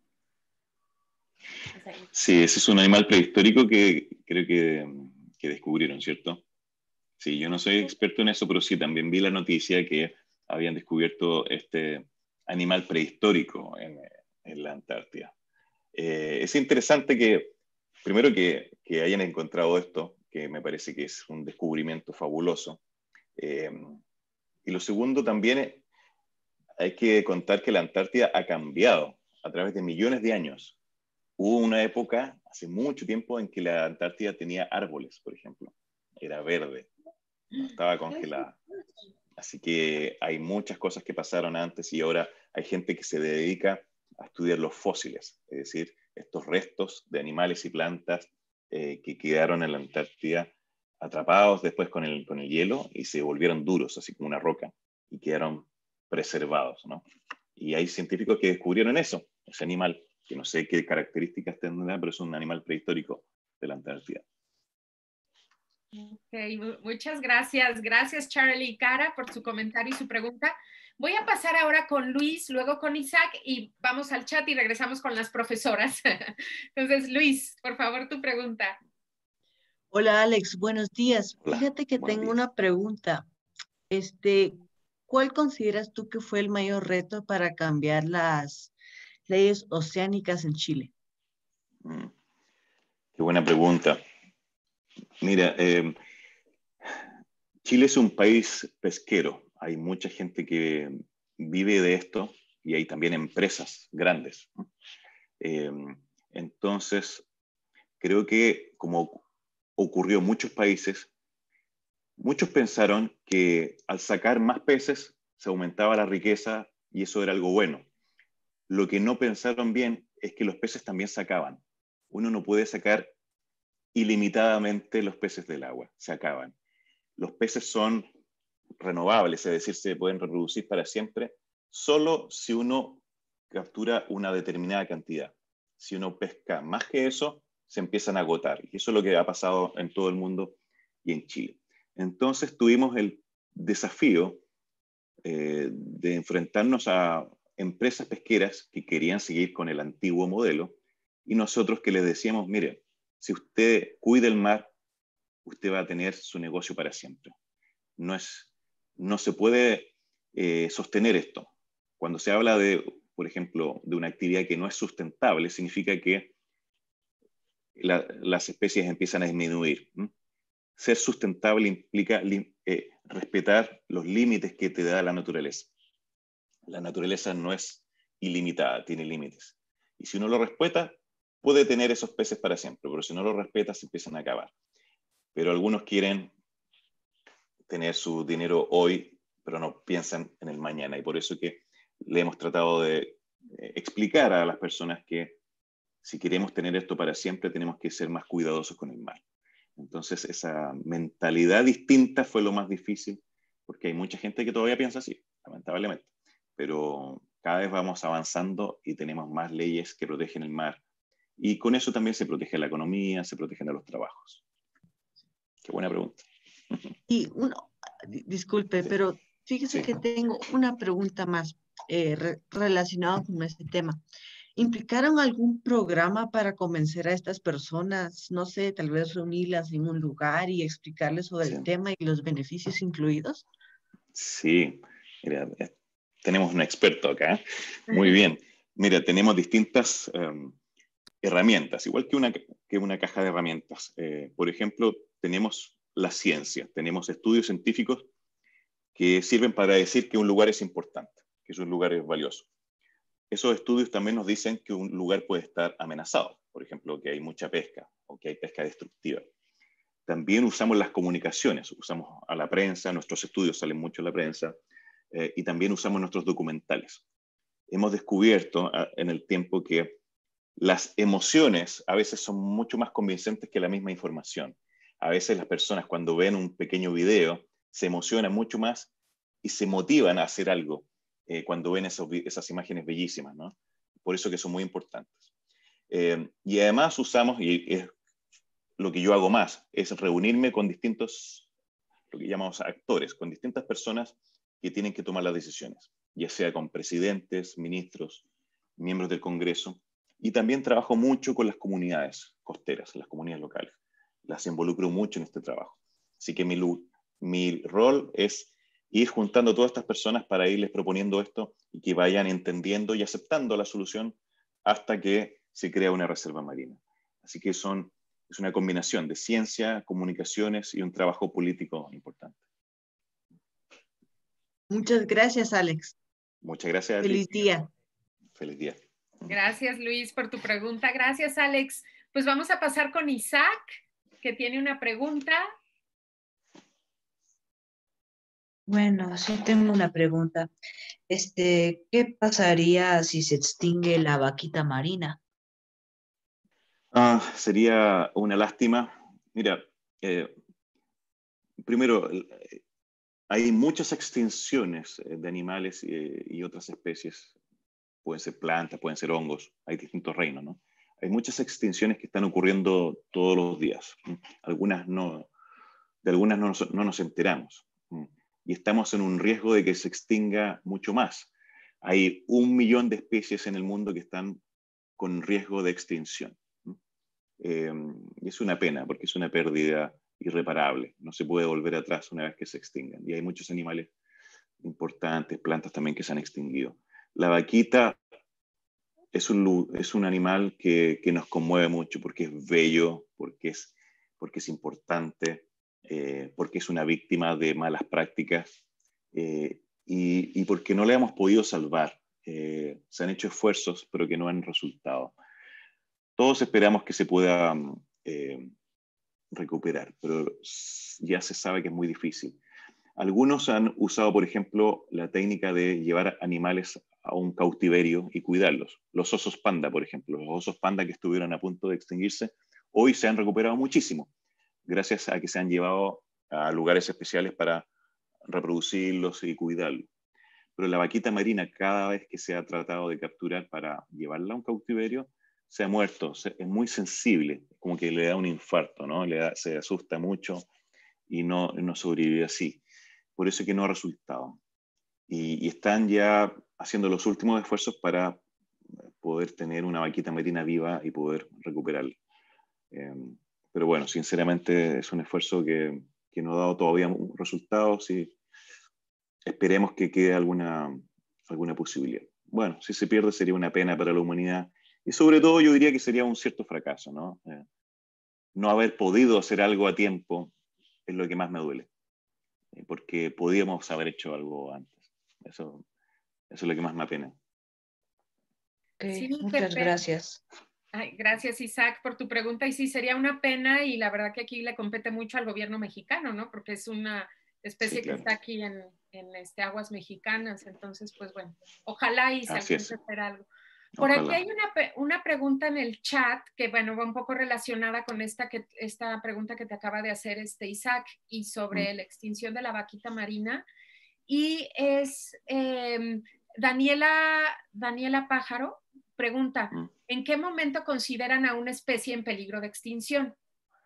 Sí, ese es un animal prehistórico que creo que, que descubrieron, ¿cierto? Sí, yo no soy experto en eso, pero sí, también vi la noticia que habían descubierto este animal prehistórico en, en la Antártida. Eh, es interesante que, primero que, que hayan encontrado esto, que me parece que es un descubrimiento fabuloso. Eh, y lo segundo también, hay que contar que la Antártida ha cambiado a través de millones de años. Hubo una época, hace mucho tiempo, en que la Antártida tenía árboles, por ejemplo. Era verde, no estaba congelada. Así que hay muchas cosas que pasaron antes y ahora hay gente que se dedica a estudiar los fósiles, es decir, estos restos de animales y plantas eh, que quedaron en la Antártida atrapados después con el, con el hielo y se volvieron duros, así como una roca, y quedaron preservados, ¿no? Y hay científicos que descubrieron eso, ese animal, que no sé qué características tendrá, pero es un animal prehistórico de la Antártida. Okay, muchas gracias. Gracias, Charlie y Cara, por su comentario y su pregunta. Voy a pasar ahora con Luis, luego con Isaac y vamos al chat y regresamos con las profesoras. Entonces, Luis, por favor, tu pregunta. Hola, Alex, buenos días. Hola, Fíjate que buenos tengo días. una pregunta. Este, ¿cuál consideras tú que fue el mayor reto para cambiar las leyes oceánicas en Chile? Mm, qué buena pregunta. Mira, eh, Chile es un país pesquero. Hay mucha gente que vive de esto y hay también empresas grandes, ¿no? Eh, entonces, creo que como ocurrió en muchos países, muchos pensaron que al sacar más peces se aumentaba la riqueza y eso era algo bueno. Lo que no pensaron bien es que los peces también se acaban. Uno no puede sacar ilimitadamente los peces del agua, se acaban. Los peces son renovables, es decir, se pueden reproducir para siempre, solo si uno captura una determinada cantidad. Si uno pesca más que eso, se empiezan a agotar. Y eso es lo que ha pasado en todo el mundo y en Chile. Entonces tuvimos el desafío eh, de enfrentarnos a empresas pesqueras que querían seguir con el antiguo modelo y nosotros que les decíamos, mire, si usted cuida el mar, usted va a tener su negocio para siempre. No, es, no se puede eh, sostener esto. Cuando se habla de, por ejemplo, de una actividad que no es sustentable, significa que la, las especies empiezan a disminuir. ¿Mm? Ser sustentable implica eh, respetar los límites que te da la naturaleza. La naturaleza no es ilimitada, tiene límites. Y si uno lo respeta, puede tener esos peces para siempre, pero si no lo respeta, se empiezan a acabar. Pero algunos quieren tener su dinero hoy, pero no piensan en el mañana. Y por eso que le hemos tratado de explicar a las personas que si queremos tener esto para siempre, tenemos que ser más cuidadosos con el mar. Entonces, esa mentalidad distinta fue lo más difícil, porque hay mucha gente que todavía piensa así, lamentablemente. Pero cada vez vamos avanzando y tenemos más leyes que protegen el mar. Y con eso también se protege la economía, se protegen a los trabajos. Qué buena pregunta. Y uno, disculpe, Sí. pero fíjese Sí. que tengo una pregunta más eh, re relacionada con este tema. ¿Implicaron algún programa para convencer a estas personas, no sé, tal vez reunirlas en un lugar y explicarles sobre Sí. el tema y los beneficios incluidos? Sí, mira, tenemos un experto acá. Muy bien. Mira, tenemos distintas um, herramientas, igual que una, que una caja de herramientas. Eh, por ejemplo, tenemos la ciencia, tenemos estudios científicos que sirven para decir que un lugar es importante, que es un lugar es valioso. Esos estudios también nos dicen que un lugar puede estar amenazado, por ejemplo, que hay mucha pesca o que hay pesca destructiva. También usamos las comunicaciones, usamos a la prensa, nuestros estudios salen mucho en la prensa, eh, y también usamos nuestros documentales. Hemos descubierto a, en el tiempo que las emociones a veces son mucho más convincentes que la misma información. A veces las personas cuando ven un pequeño video se emocionan mucho más y se motivan a hacer algo eh, cuando ven esos, esas imágenes bellísimas, ¿no? Por eso que son muy importantes. Eh, y además usamos, y es lo que yo hago más, es reunirme con distintos, lo que llamamos actores, con distintas personas que tienen que tomar las decisiones, ya sea con presidentes, ministros, miembros del Congreso, y también trabajo mucho con las comunidades costeras, las comunidades locales. Las involucro mucho en este trabajo. Así que mi, mi rol es ir juntando a todas estas personas para irles proponiendo esto y que vayan entendiendo y aceptando la solución hasta que se crea una reserva marina. Así que son, es una combinación de ciencia, comunicaciones y un trabajo político importante. Muchas gracias, Alex. Muchas gracias a ti. Feliz día. Feliz día. Gracias, Luis, por tu pregunta. Gracias, Alex. Pues vamos a pasar con Isaac, que tiene una pregunta. Bueno, sí tengo una pregunta. Este, ¿qué pasaría si se extingue la vaquita marina? Ah, sería una lástima. Mira, eh, primero, eh, hay muchas extinciones eh, de animales eh, y otras especies. Pueden ser plantas, pueden ser hongos, hay distintos reinos, ¿no? Hay muchas extinciones que están ocurriendo todos los días. Algunas no, de algunas no nos, no nos enteramos. Y estamos en un riesgo de que se extinga mucho más. Hay un millón de especies en el mundo que están con riesgo de extinción. Eh, y es una pena, porque es una pérdida irreparable. No se puede volver atrás una vez que se extingan. Y hay muchos animales importantes, plantas también que se han extinguido. La vaquita es un, es un animal que, que nos conmueve mucho porque es bello, porque es, porque es importante, eh, porque es una víctima de malas prácticas eh, y, y porque no le hemos podido salvar. Eh, se han hecho esfuerzos, pero que no han resultado. Todos esperamos que se pueda eh, recuperar, pero ya se sabe que es muy difícil. Algunos han usado, por ejemplo, la técnica de llevar animales a un cautiverio y cuidarlos. Los osos panda, por ejemplo, los osos panda que estuvieron a punto de extinguirse, hoy se han recuperado muchísimo, gracias a que se han llevado a lugares especiales para reproducirlos y cuidarlos. Pero la vaquita marina, cada vez que se ha tratado de capturar para llevarla a un cautiverio, se ha muerto, es muy sensible, como que le da un infarto, ¿no? Le da, se asusta mucho y no, no sobrevive así. Por eso es que no ha resultado. Y, y están ya haciendo los últimos esfuerzos para poder tener una vaquita marina viva y poder recuperarla. Eh, pero bueno, sinceramente es un esfuerzo que, que no ha dado todavía resultados y esperemos que quede alguna, alguna posibilidad. Bueno, si se pierde sería una pena para la humanidad y sobre todo yo diría que sería un cierto fracaso, ¿no? Eh, no haber podido hacer algo a tiempo es lo que más me duele, porque podíamos haber hecho algo antes. Eso, eso es lo que más me apena. Ok, Sí, muchas gracias. Ay, gracias, Isaac, por tu pregunta. Y sí, sería una pena y la verdad que aquí le compete mucho al gobierno mexicano, ¿no? Porque es una especie sí, claro. que está aquí en, en este, aguas mexicanas. Entonces, pues bueno, ojalá y se alcance a hacer algo. Por ojalá. Aquí hay una, una pregunta en el chat que, bueno, va un poco relacionada con esta, que, esta pregunta que te acaba de hacer este Isaac y sobre mm. la extinción de la vaquita marina. Y es eh, Daniela, Daniela Pájaro pregunta, mm. ¿en qué momento consideran a una especie en peligro de extinción?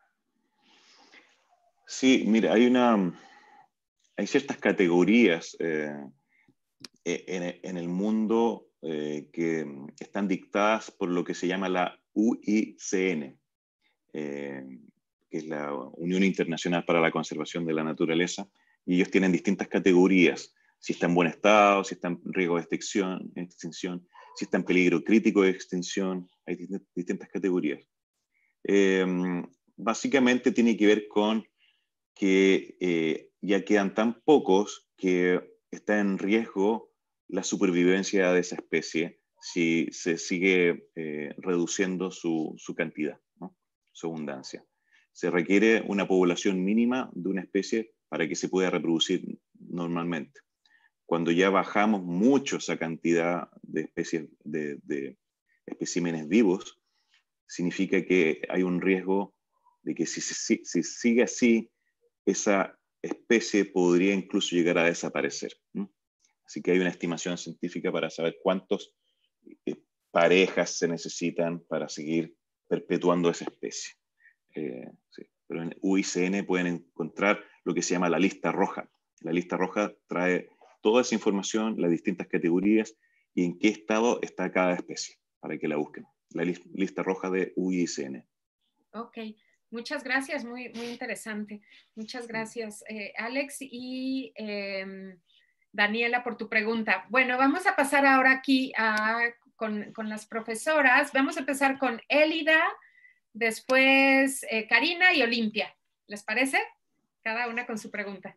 Sí, mira, hay una, hay ciertas categorías eh, en, en el mundo eh, que están dictadas por lo que se llama la U I C N, eh, que es la Unión Internacional para la Conservación de la Naturaleza, y ellos tienen distintas categorías, si está en buen estado, si está en riesgo de extinción, extinción si está en peligro crítico de extinción, hay distintas categorías. Eh, básicamente tiene que ver con que eh, ya quedan tan pocos que está en riesgo la supervivencia de esa especie si se sigue eh, reduciendo su, su cantidad, ¿no? Su abundancia. Se requiere una población mínima de una especie para que se pueda reproducir normalmente. Cuando ya bajamos mucho esa cantidad de especies, de, de especímenes vivos, significa que hay un riesgo de que si, si, si sigue así, esa especie podría incluso llegar a desaparecer. ¿no? Así que hay una estimación científica para saber cuántas eh, parejas se necesitan para seguir perpetuando esa especie. Eh, sí. Pero en U I C N pueden encontrar lo que se llama la lista roja. La lista roja trae toda esa información, las distintas categorías y en qué estado está cada especie, para que la busquen. La lista roja de U I C N. Ok, muchas gracias, muy, muy interesante. Muchas gracias, eh, Alex y eh, Daniela, por tu pregunta. Bueno, vamos a pasar ahora aquí a, con, con las profesoras. Vamos a empezar con Elida, después eh, Karina y Olimpia. ¿Les parece? Cada una con su pregunta.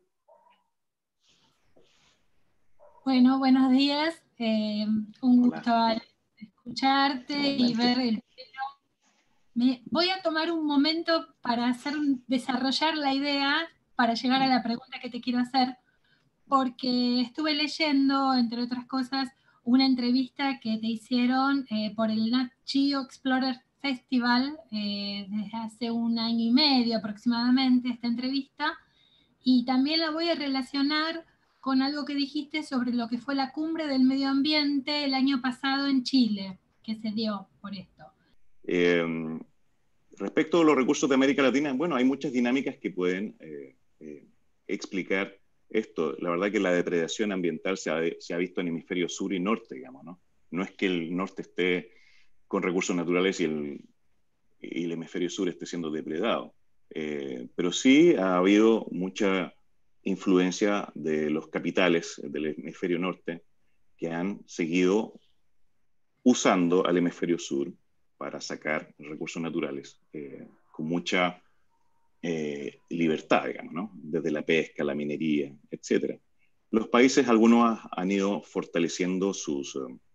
Bueno, buenos días. Eh, un gusto escucharte y ver el video. Me voy a tomar un momento para hacer, desarrollar la idea para llegar a la pregunta que te quiero hacer, porque estuve leyendo, entre otras cosas, una entrevista que te hicieron eh, por el Nat Geo Explorer Festival eh, desde hace un año y medio aproximadamente, esta entrevista, y también la voy a relacionar con algo que dijiste sobre lo que fue la cumbre del medio ambiente el año pasado en Chile, que se dio por esto. Eh, respecto a los recursos de América Latina, bueno, hay muchas dinámicas que pueden eh, eh, explicar esto. La verdad que la depredación ambiental se ha, se ha visto en hemisferio sur y norte, digamos, ¿no? No es que el norte esté con recursos naturales y el, y el hemisferio sur esté siendo depredado. Eh, pero sí ha habido mucha influencia de los capitales del hemisferio norte que han seguido usando al hemisferio sur para sacar recursos naturales eh, con mucha eh, libertad, digamos, ¿no? Desde la pesca, la minería, etcétera. Los países, algunos han ido fortaleciendo sus,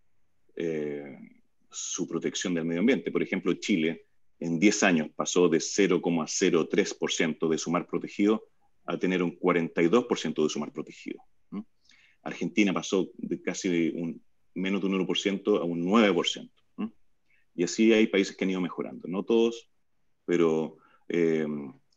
eh, su protección del medio ambiente. Por ejemplo, Chile en diez años pasó de cero coma cero tres por ciento de su mar protegido a tener un cuarenta y dos por ciento de su mar protegido. ¿Mm? Argentina pasó de casi un, menos de un uno por ciento a un nueve por ciento. ¿Mm? Y así hay países que han ido mejorando. No todos, pero eh,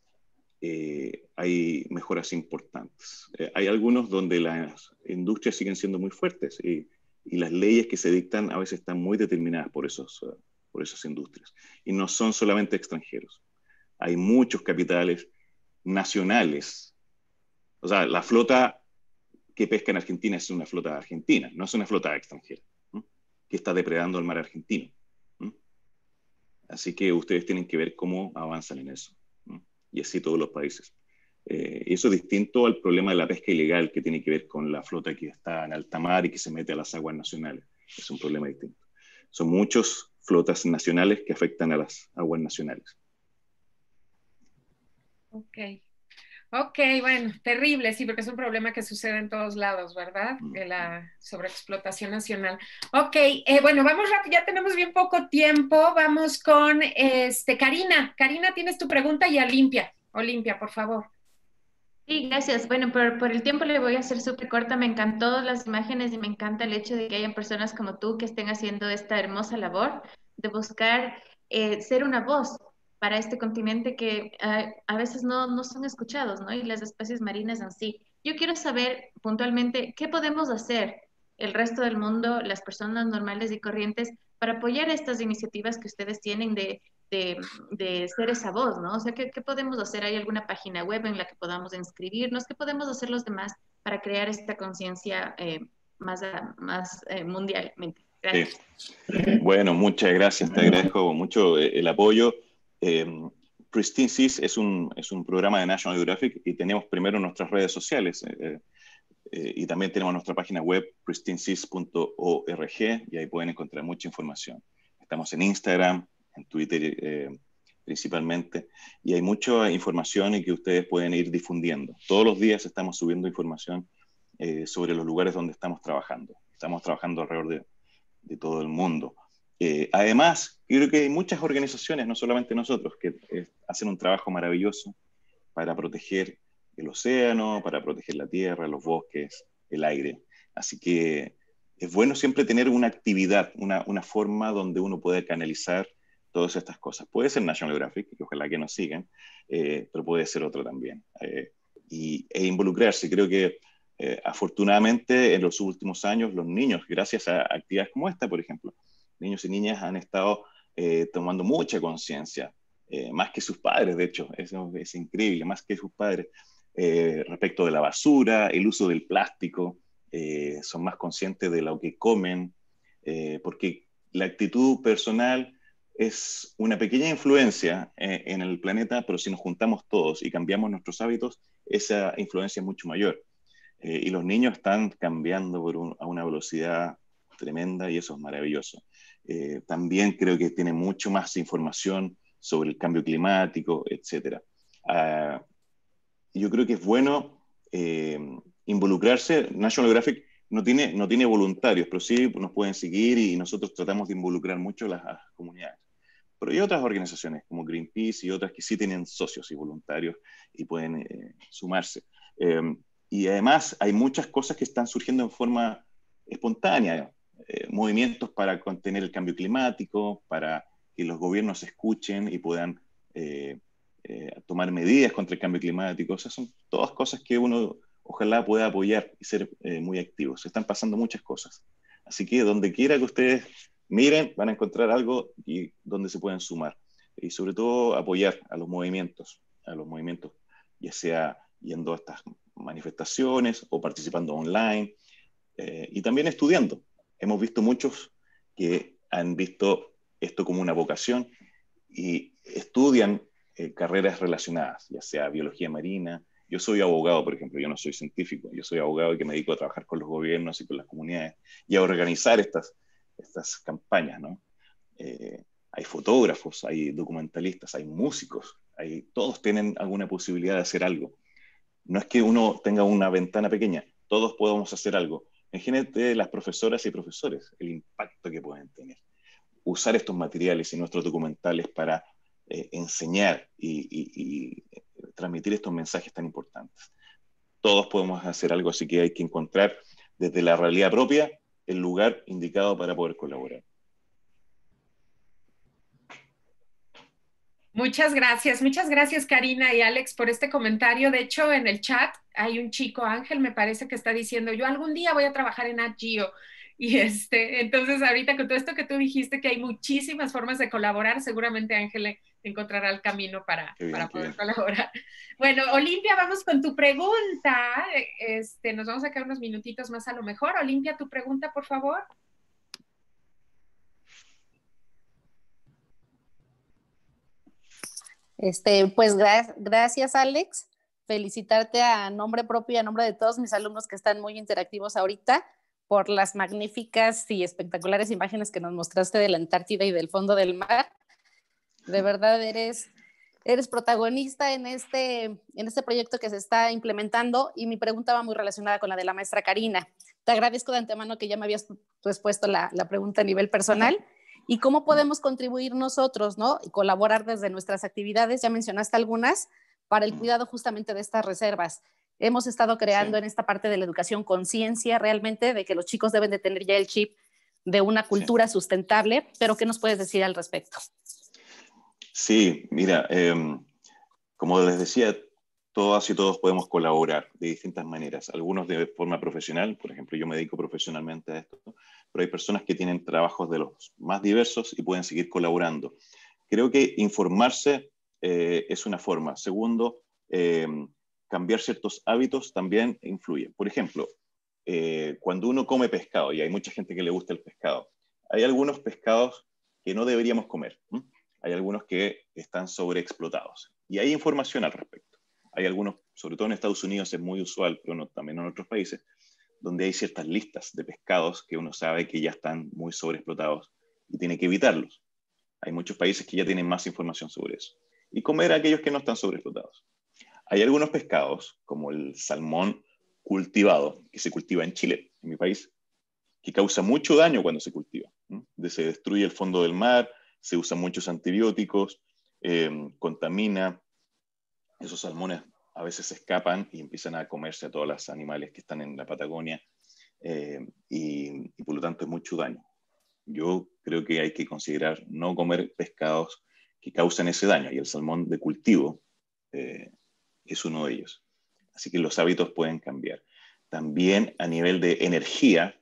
eh, hay mejoras importantes. Eh, hay algunos donde las industrias siguen siendo muy fuertes y, y las leyes que se dictan a veces están muy determinadas por esos... Uh, por esas industrias. Y no son solamente extranjeros. Hay muchos capitales nacionales. O sea, la flota que pesca en Argentina es una flota argentina, no es una flota extranjera, ¿no? Que está depredando el mar argentino. ¿No? Así que ustedes tienen que ver cómo avanzan en eso. ¿No? Y así todos los países. Eh, eso es distinto al problema de la pesca ilegal que tiene que ver con la flota que está en alta mar y que se mete a las aguas nacionales. Es un problema distinto. Son muchos flotas nacionales que afectan a las aguas nacionales. Ok. Ok, bueno, terrible, sí, porque es un problema que sucede en todos lados, ¿verdad? De la sobreexplotación nacional. Ok, eh, bueno, vamos rápido, ya tenemos bien poco tiempo, vamos con este, Karina. Karina, tienes tu pregunta y Olimpia. Olimpia, por favor. Sí, gracias. Bueno, por, por el tiempo le voy a hacer súper corta. Me encantó las imágenes y me encanta el hecho de que hayan personas como tú que estén haciendo esta hermosa labor de buscar eh, ser una voz para este continente que uh, a veces no, no son escuchados, ¿no? Y las especies marinas en sí. Yo quiero saber puntualmente qué podemos hacer el resto del mundo, las personas normales y corrientes, para apoyar estas iniciativas que ustedes tienen de, de, de ser esa voz, ¿no? O sea, ¿qué, ¿qué podemos hacer? ¿Hay alguna página web en la que podamos inscribirnos? ¿Qué podemos hacer los demás para crear esta conciencia eh, más, más eh, mundialmente? Gracias. Sí. Bueno, muchas gracias. Te agradezco mucho el apoyo. Eh, Pristine Seas es un, es un programa de National Geographic y tenemos primero nuestras redes sociales eh, eh, y también tenemos nuestra página web pristine seas punto org y ahí pueden encontrar mucha información. Estamos en Instagram, en Twitter eh, principalmente, y hay mucha información y que ustedes pueden ir difundiendo. Todos los días estamos subiendo información eh, sobre los lugares donde estamos trabajando. Estamos trabajando alrededor de, de todo el mundo. Eh, además, creo que hay muchas organizaciones, no solamente nosotros, que eh, hacen un trabajo maravilloso para proteger el océano, para proteger la tierra, los bosques, el aire. Así que es bueno siempre tener una actividad, una, una forma donde uno pueda canalizar todas estas cosas. Puede ser National Geographic, que ojalá que nos sigan, eh, pero puede ser otro también. Eh, y, e involucrarse. Creo que eh, afortunadamente en los últimos años los niños, gracias a actividades como esta, por ejemplo, niños y niñas han estado eh, tomando mucha conciencia, eh, más que sus padres, de hecho, eso es increíble, más que sus padres, eh, respecto de la basura, el uso del plástico, eh, son más conscientes de lo que comen, eh, porque la actitud personal es una pequeña influencia eh, en el planeta, pero si nos juntamos todos y cambiamos nuestros hábitos, esa influencia es mucho mayor. Eh, y los niños están cambiando por un, a una velocidad tremenda y eso es maravilloso. Eh, también creo que tiene mucho más información sobre el cambio climático, etcétera. Uh, yo creo que es bueno eh, involucrarse. National Geographic no tiene, no tiene voluntarios, pero sí nos pueden seguir y nosotros tratamos de involucrar mucho a las, a las comunidades. Pero hay otras organizaciones como Greenpeace y otras que sí tienen socios y voluntarios y pueden eh, sumarse. Eh, y además hay muchas cosas que están surgiendo en forma espontánea, eh, movimientos para contener el cambio climático, para que los gobiernos escuchen y puedan eh, eh, tomar medidas contra el cambio climático. Esas son todas cosas que uno ojalá pueda apoyar y ser eh, muy activos. Están pasando muchas cosas. Así que donde quiera que ustedes miren, van a encontrar algo y donde se pueden sumar. Y sobre todo apoyar a los movimientos, a los movimientos, ya sea yendo a estas manifestaciones o participando online, eh, y también estudiando. Hemos visto muchos que han visto esto como una vocación y estudian eh, carreras relacionadas, ya sea biología marina. Yo soy abogado, por ejemplo, yo no soy científico, yo soy abogado y que me dedico a trabajar con los gobiernos y con las comunidades y a organizar estas, estas campañas, ¿no? Eh, hay fotógrafos, hay documentalistas, hay músicos, hay, todos tienen alguna posibilidad de hacer algo. No es que uno tenga una ventana pequeña, todos podemos hacer algo. Imagínate las profesoras y profesores, el impacto que pueden tener. Usar estos materiales y nuestros documentales para eh, enseñar y, y, y transmitir estos mensajes tan importantes. Todos podemos hacer algo, así que hay que encontrar desde la realidad propia el lugar indicado para poder colaborar. Muchas gracias, muchas gracias Karina y Alex por este comentario. De hecho, en el chat hay un chico, Ángel, me parece que está diciendo, yo algún día voy a trabajar en Nat Geo. Y este, entonces ahorita con todo esto que tú dijiste, que hay muchísimas formas de colaborar, seguramente Ángel encontrará el camino para, bien, para poder bien. colaborar. Bueno, Olimpia, vamos con tu pregunta. Este, nos vamos a quedar unos minutitos más a lo mejor. Olimpia, tu pregunta, por favor. Este, pues gra gracias, Alex. Felicitarte a nombre propio y a nombre de todos mis alumnos que están muy interactivos ahorita por las magníficas y espectaculares imágenes que nos mostraste de la Antártida y del fondo del mar. De verdad eres, eres protagonista en este, en este proyecto que se está implementando y mi pregunta va muy relacionada con la de la maestra Karina. Te agradezco de antemano que ya me habías respuesto la, la pregunta a nivel personal. ¿Y cómo podemos contribuir nosotros, ¿no? Y colaborar desde nuestras actividades? Ya mencionaste algunas, para el cuidado justamente de estas reservas. Hemos estado creando sí. en esta parte de la educación conciencia realmente de que los chicos deben de tener ya el chip de una cultura sí. sustentable, pero ¿qué nos puedes decir al respecto? Sí, mira, eh, como les decía, todas y todos podemos colaborar de distintas maneras. Algunos de forma profesional, por ejemplo, yo me dedico profesionalmente a esto, pero hay personas que tienen trabajos de los más diversos y pueden seguir colaborando. Creo que informarse eh, es una forma. Segundo, eh, cambiar ciertos hábitos también influye. Por ejemplo, eh, cuando uno come pescado, y hay mucha gente que le gusta el pescado, hay algunos pescados que no deberíamos comer. ¿Mm? Hay algunos que están sobreexplotados. Y hay información al respecto. Hay algunos, sobre todo en Estados Unidos es muy usual, pero no, también en otros países, donde hay ciertas listas de pescados que uno sabe que ya están muy sobreexplotados y tiene que evitarlos. Hay muchos países que ya tienen más información sobre eso. Y comer a aquellos que no están sobreexplotados. Hay algunos pescados, como el salmón cultivado, que se cultiva en Chile, en mi país, que causa mucho daño cuando se cultiva. ¿no? Se destruye el fondo del mar, se usan muchos antibióticos, eh, contamina. Esos salmones a veces se escapan y empiezan a comerse a todos los animales que están en la Patagonia eh, y, y por lo tanto es mucho daño. Yo creo que hay que considerar no comer pescados que causan ese daño y el salmón de cultivo eh, es uno de ellos. Así que los hábitos pueden cambiar. También a nivel de energía,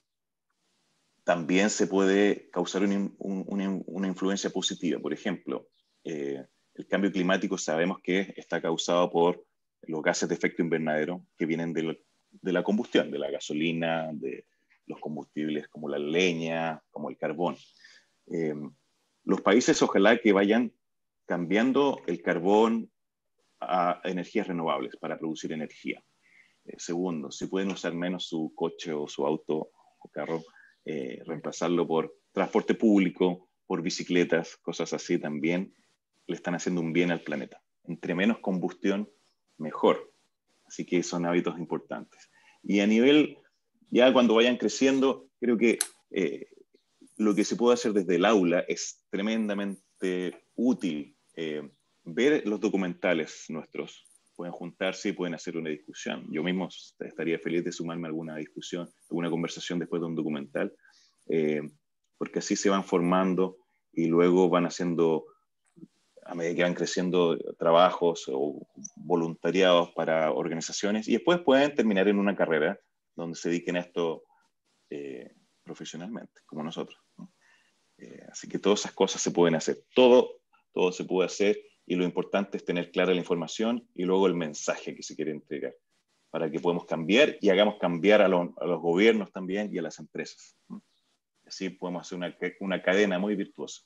también se puede causar un, un, una, una influencia positiva. Por ejemplo, eh, el cambio climático sabemos que está causado por los gases de efecto invernadero que vienen de, lo, de la combustión, de la gasolina, de los combustibles como la leña, como el carbón. Eh, los países ojalá que vayan cambiando el carbón a energías renovables para producir energía. Eh, segundo, si pueden usar menos su coche o su auto o carro, eh, reemplazarlo por transporte público, por bicicletas, cosas así también le están haciendo un bien al planeta. Entre menos combustión, mejor. Así que son hábitos importantes. Y a nivel, ya cuando vayan creciendo, creo que eh, lo que se puede hacer desde el aula es tremendamente útil. Eh, ver los documentales nuestros, pueden juntarse y pueden hacer una discusión. Yo mismo estaría feliz de sumarme a alguna discusión, alguna conversación después de un documental, eh, porque así se van formando y luego van haciendo, a medida que van creciendo, trabajos o voluntariados para organizaciones, y después pueden terminar en una carrera donde se dediquen a esto eh, profesionalmente, como nosotros, ¿no? Eh, así que todas esas cosas se pueden hacer, todo, todo se puede hacer, y lo importante es tener clara la información y luego el mensaje que se quiere entregar, para que podamos cambiar y hagamos cambiar a, lo, a los gobiernos también y a las empresas, ¿no? Así podemos hacer una, una cadena muy virtuosa.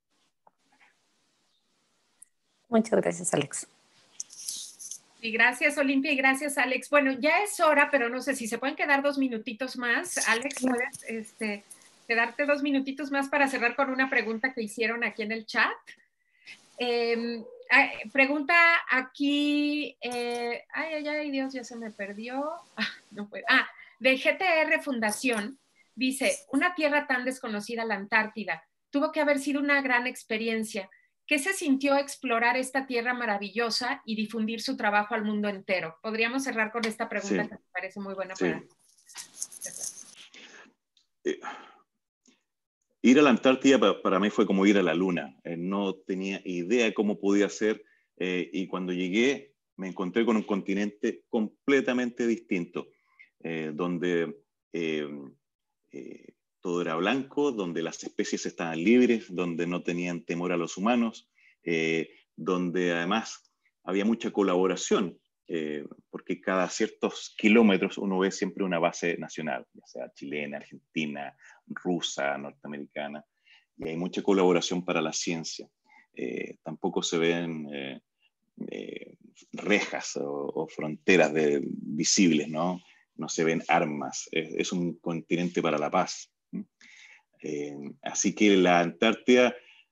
Muchas gracias, Alex. Y gracias, Olimpia, y gracias, Alex. Bueno, ya es hora, pero no sé si se pueden quedar dos minutitos más. Alex, ¿puedes este, quedarte dos minutitos más para cerrar con una pregunta que hicieron aquí en el chat? Eh, pregunta aquí, eh, ay, ay, ay, Dios, ya se me perdió. Ah, no puedo. Ah, de G T R Fundación, dice, una tierra tan desconocida, la Antártida, tuvo que haber sido una gran experiencia. ¿Qué se sintió explorar esta tierra maravillosa y difundir su trabajo al mundo entero? Podríamos cerrar con esta pregunta, sí, que me parece muy buena sí. para eh, ir a la Antártida para, para mí fue como ir a la Luna. Eh, no tenía idea cómo podía ser, eh, y cuando llegué me encontré con un continente completamente distinto, eh, donde eh, eh, todo era blanco, donde las especies estaban libres, donde no tenían temor a los humanos, eh, donde además había mucha colaboración, eh, porque cada ciertos kilómetros uno ve siempre una base nacional, ya sea chilena, argentina, rusa, norteamericana, y hay mucha colaboración para la ciencia. Eh, tampoco se ven eh, eh, rejas o, o fronteras de, visibles, ¿no? No se ven armas, es, es un continente para la paz. Eh, así que la Antártida,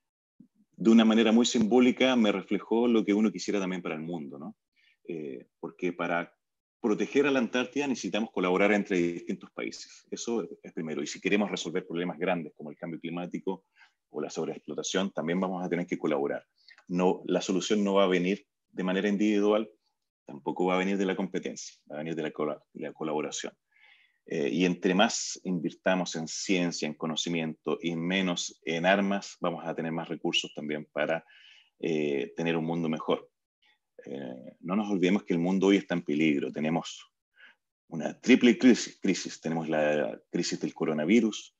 de una manera muy simbólica, me reflejó lo que uno quisiera también para el mundo, ¿no? Eh, porque para proteger a la Antártida necesitamos colaborar entre distintos países. Eso es primero. Y si queremos resolver problemas grandes como el cambio climático o la sobreexplotación, también vamos a tener que colaborar. No, la solución no va a venir de manera individual, tampoco va a venir de la competencia, va a venir de la, col la colaboración. Eh, y entre más invirtamos en ciencia, en conocimiento y menos en armas, vamos a tener más recursos también para eh, tener un mundo mejor. Eh, no nos olvidemos que el mundo hoy está en peligro. Tenemos una triple crisis. crisis. Tenemos la crisis del coronavirus,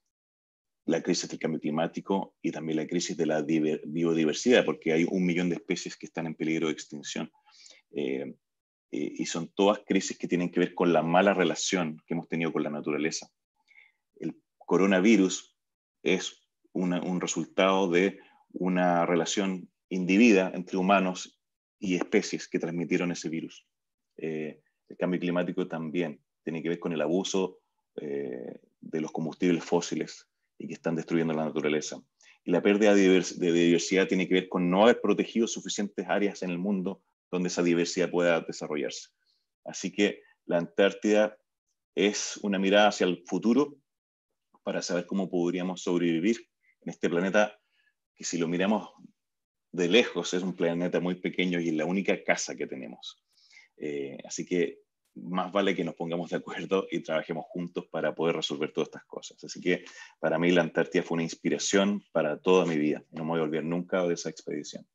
la crisis del cambio climático y también la crisis de la biodiversidad, porque hay un millón de especies que están en peligro de extinción. Eh, y son todas crisis que tienen que ver con la mala relación que hemos tenido con la naturaleza. El coronavirus es una, un resultado de una relación indebida entre humanos y especies que transmitieron ese virus. Eh, el cambio climático también tiene que ver con el abuso eh, de los combustibles fósiles y que están destruyendo la naturaleza. Y la pérdida de, divers de diversidad tiene que ver con no haber protegido suficientes áreas en el mundo donde esa diversidad pueda desarrollarse. Así que la Antártida es una mirada hacia el futuro para saber cómo podríamos sobrevivir en este planeta que, si lo miramos de lejos, es un planeta muy pequeño y es la única casa que tenemos. Eh, así que más vale que nos pongamos de acuerdo y trabajemos juntos para poder resolver todas estas cosas. Así que para mí la Antártida fue una inspiración para toda mi vida. No me voy a olvidar nunca de esa expedición.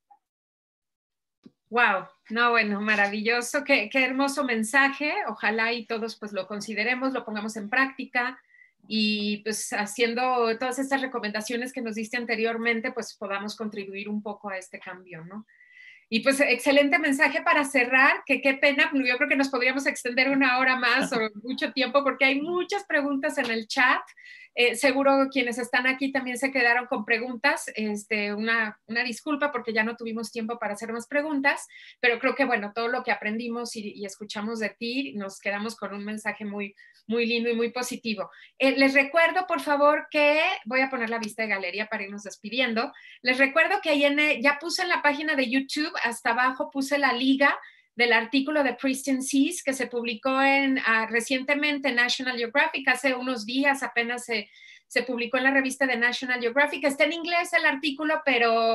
Wow, no, bueno, maravilloso, qué, qué hermoso mensaje. Ojalá y todos pues lo consideremos, lo pongamos en práctica y pues haciendo todas estas recomendaciones que nos diste anteriormente, pues podamos contribuir un poco a este cambio, ¿no? Y pues excelente mensaje para cerrar, que qué pena, yo creo que nos podríamos extender una hora más o mucho tiempo porque hay muchas preguntas en el chat. Eh, seguro quienes están aquí también se quedaron con preguntas. Este, una, una disculpa porque ya no tuvimos tiempo para hacer más preguntas, pero creo que bueno, todo lo que aprendimos y, y escuchamos de ti, nos quedamos con un mensaje muy, muy lindo y muy positivo. Eh, les recuerdo, por favor, que voy a poner la vista de galería para irnos despidiendo. Les recuerdo que ahí en, ya puse en la página de YouTube, hasta abajo puse la liga del artículo de Pristine Seas que se publicó en, uh, recientemente en National Geographic, hace unos días apenas se, se publicó en la revista de National Geographic. Está en inglés el artículo, pero,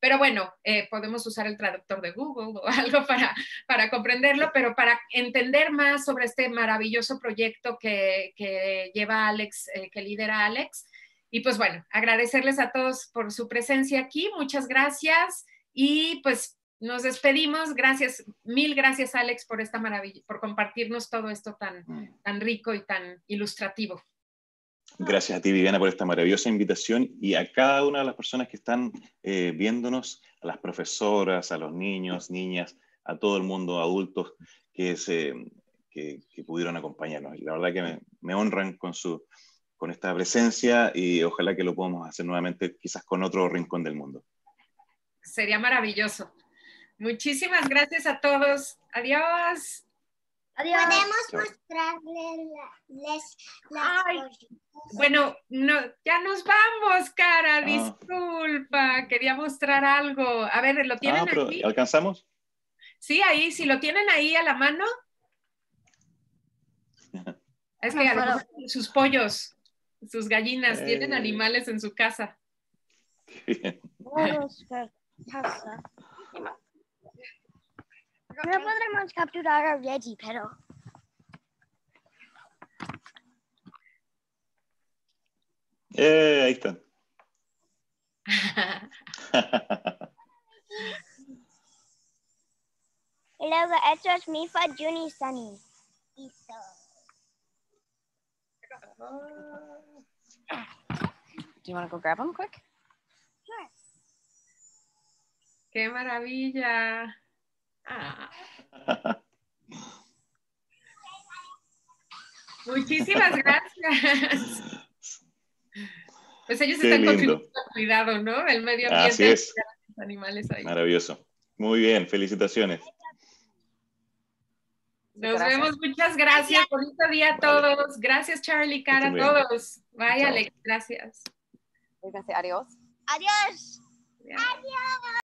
Pero bueno, eh, podemos usar el traductor de Google o algo para, para comprenderlo, pero para entender más sobre este maravilloso proyecto que, que lleva Alex, eh, que lidera Alex. Y pues bueno, agradecerles a todos por su presencia aquí. Muchas gracias. Y pues nos despedimos. Gracias, mil gracias, Alex, por esta maravilla, por compartirnos todo esto tan, tan rico y tan ilustrativo. Gracias a ti, Viviana, por esta maravillosa invitación y a cada una de las personas que están eh, viéndonos, a las profesoras, a los niños, niñas, a todo el mundo, adultos que, se, que, que pudieron acompañarnos. La verdad que me, me honran con, su, con esta presencia y ojalá que lo podamos hacer nuevamente, quizás con otro rincón del mundo. Sería maravilloso. Muchísimas gracias a todos. Adiós. Adiós. Podemos mostrarles las, las Ay, cosas. bueno, no, ya nos vamos, Cara, Ah. disculpa, quería mostrar algo. A ver, ¿lo tienen Ah, pero ahí? ¿alcanzamos? Sí, ahí, si lo tienen ahí a la mano. Es que a lo mejor sus pollos, sus gallinas, Eh. tienen animales en su casa. Bien. No podremos capturar a Reggie, pero... Eh, ahí están. Y luego esto es Mifa, Juni, Sunny. Listo. Do you want to go grab them quick? Sure. ¡Qué maravilla! Ah. Muchísimas gracias. Pues ellos Qué están lindo. contribuyendo al cuidado, ¿no? Del medio ambiente. Así es. Los animales ahí. Maravilloso. Muy bien, felicitaciones. Nos Gracias. vemos, muchas gracias. Bonito día a Vale. todos. Gracias, Charlie, Cara, a Estén bien. todos. Bye, Chao. Alex, gracias. Adiós. Adiós. Adiós.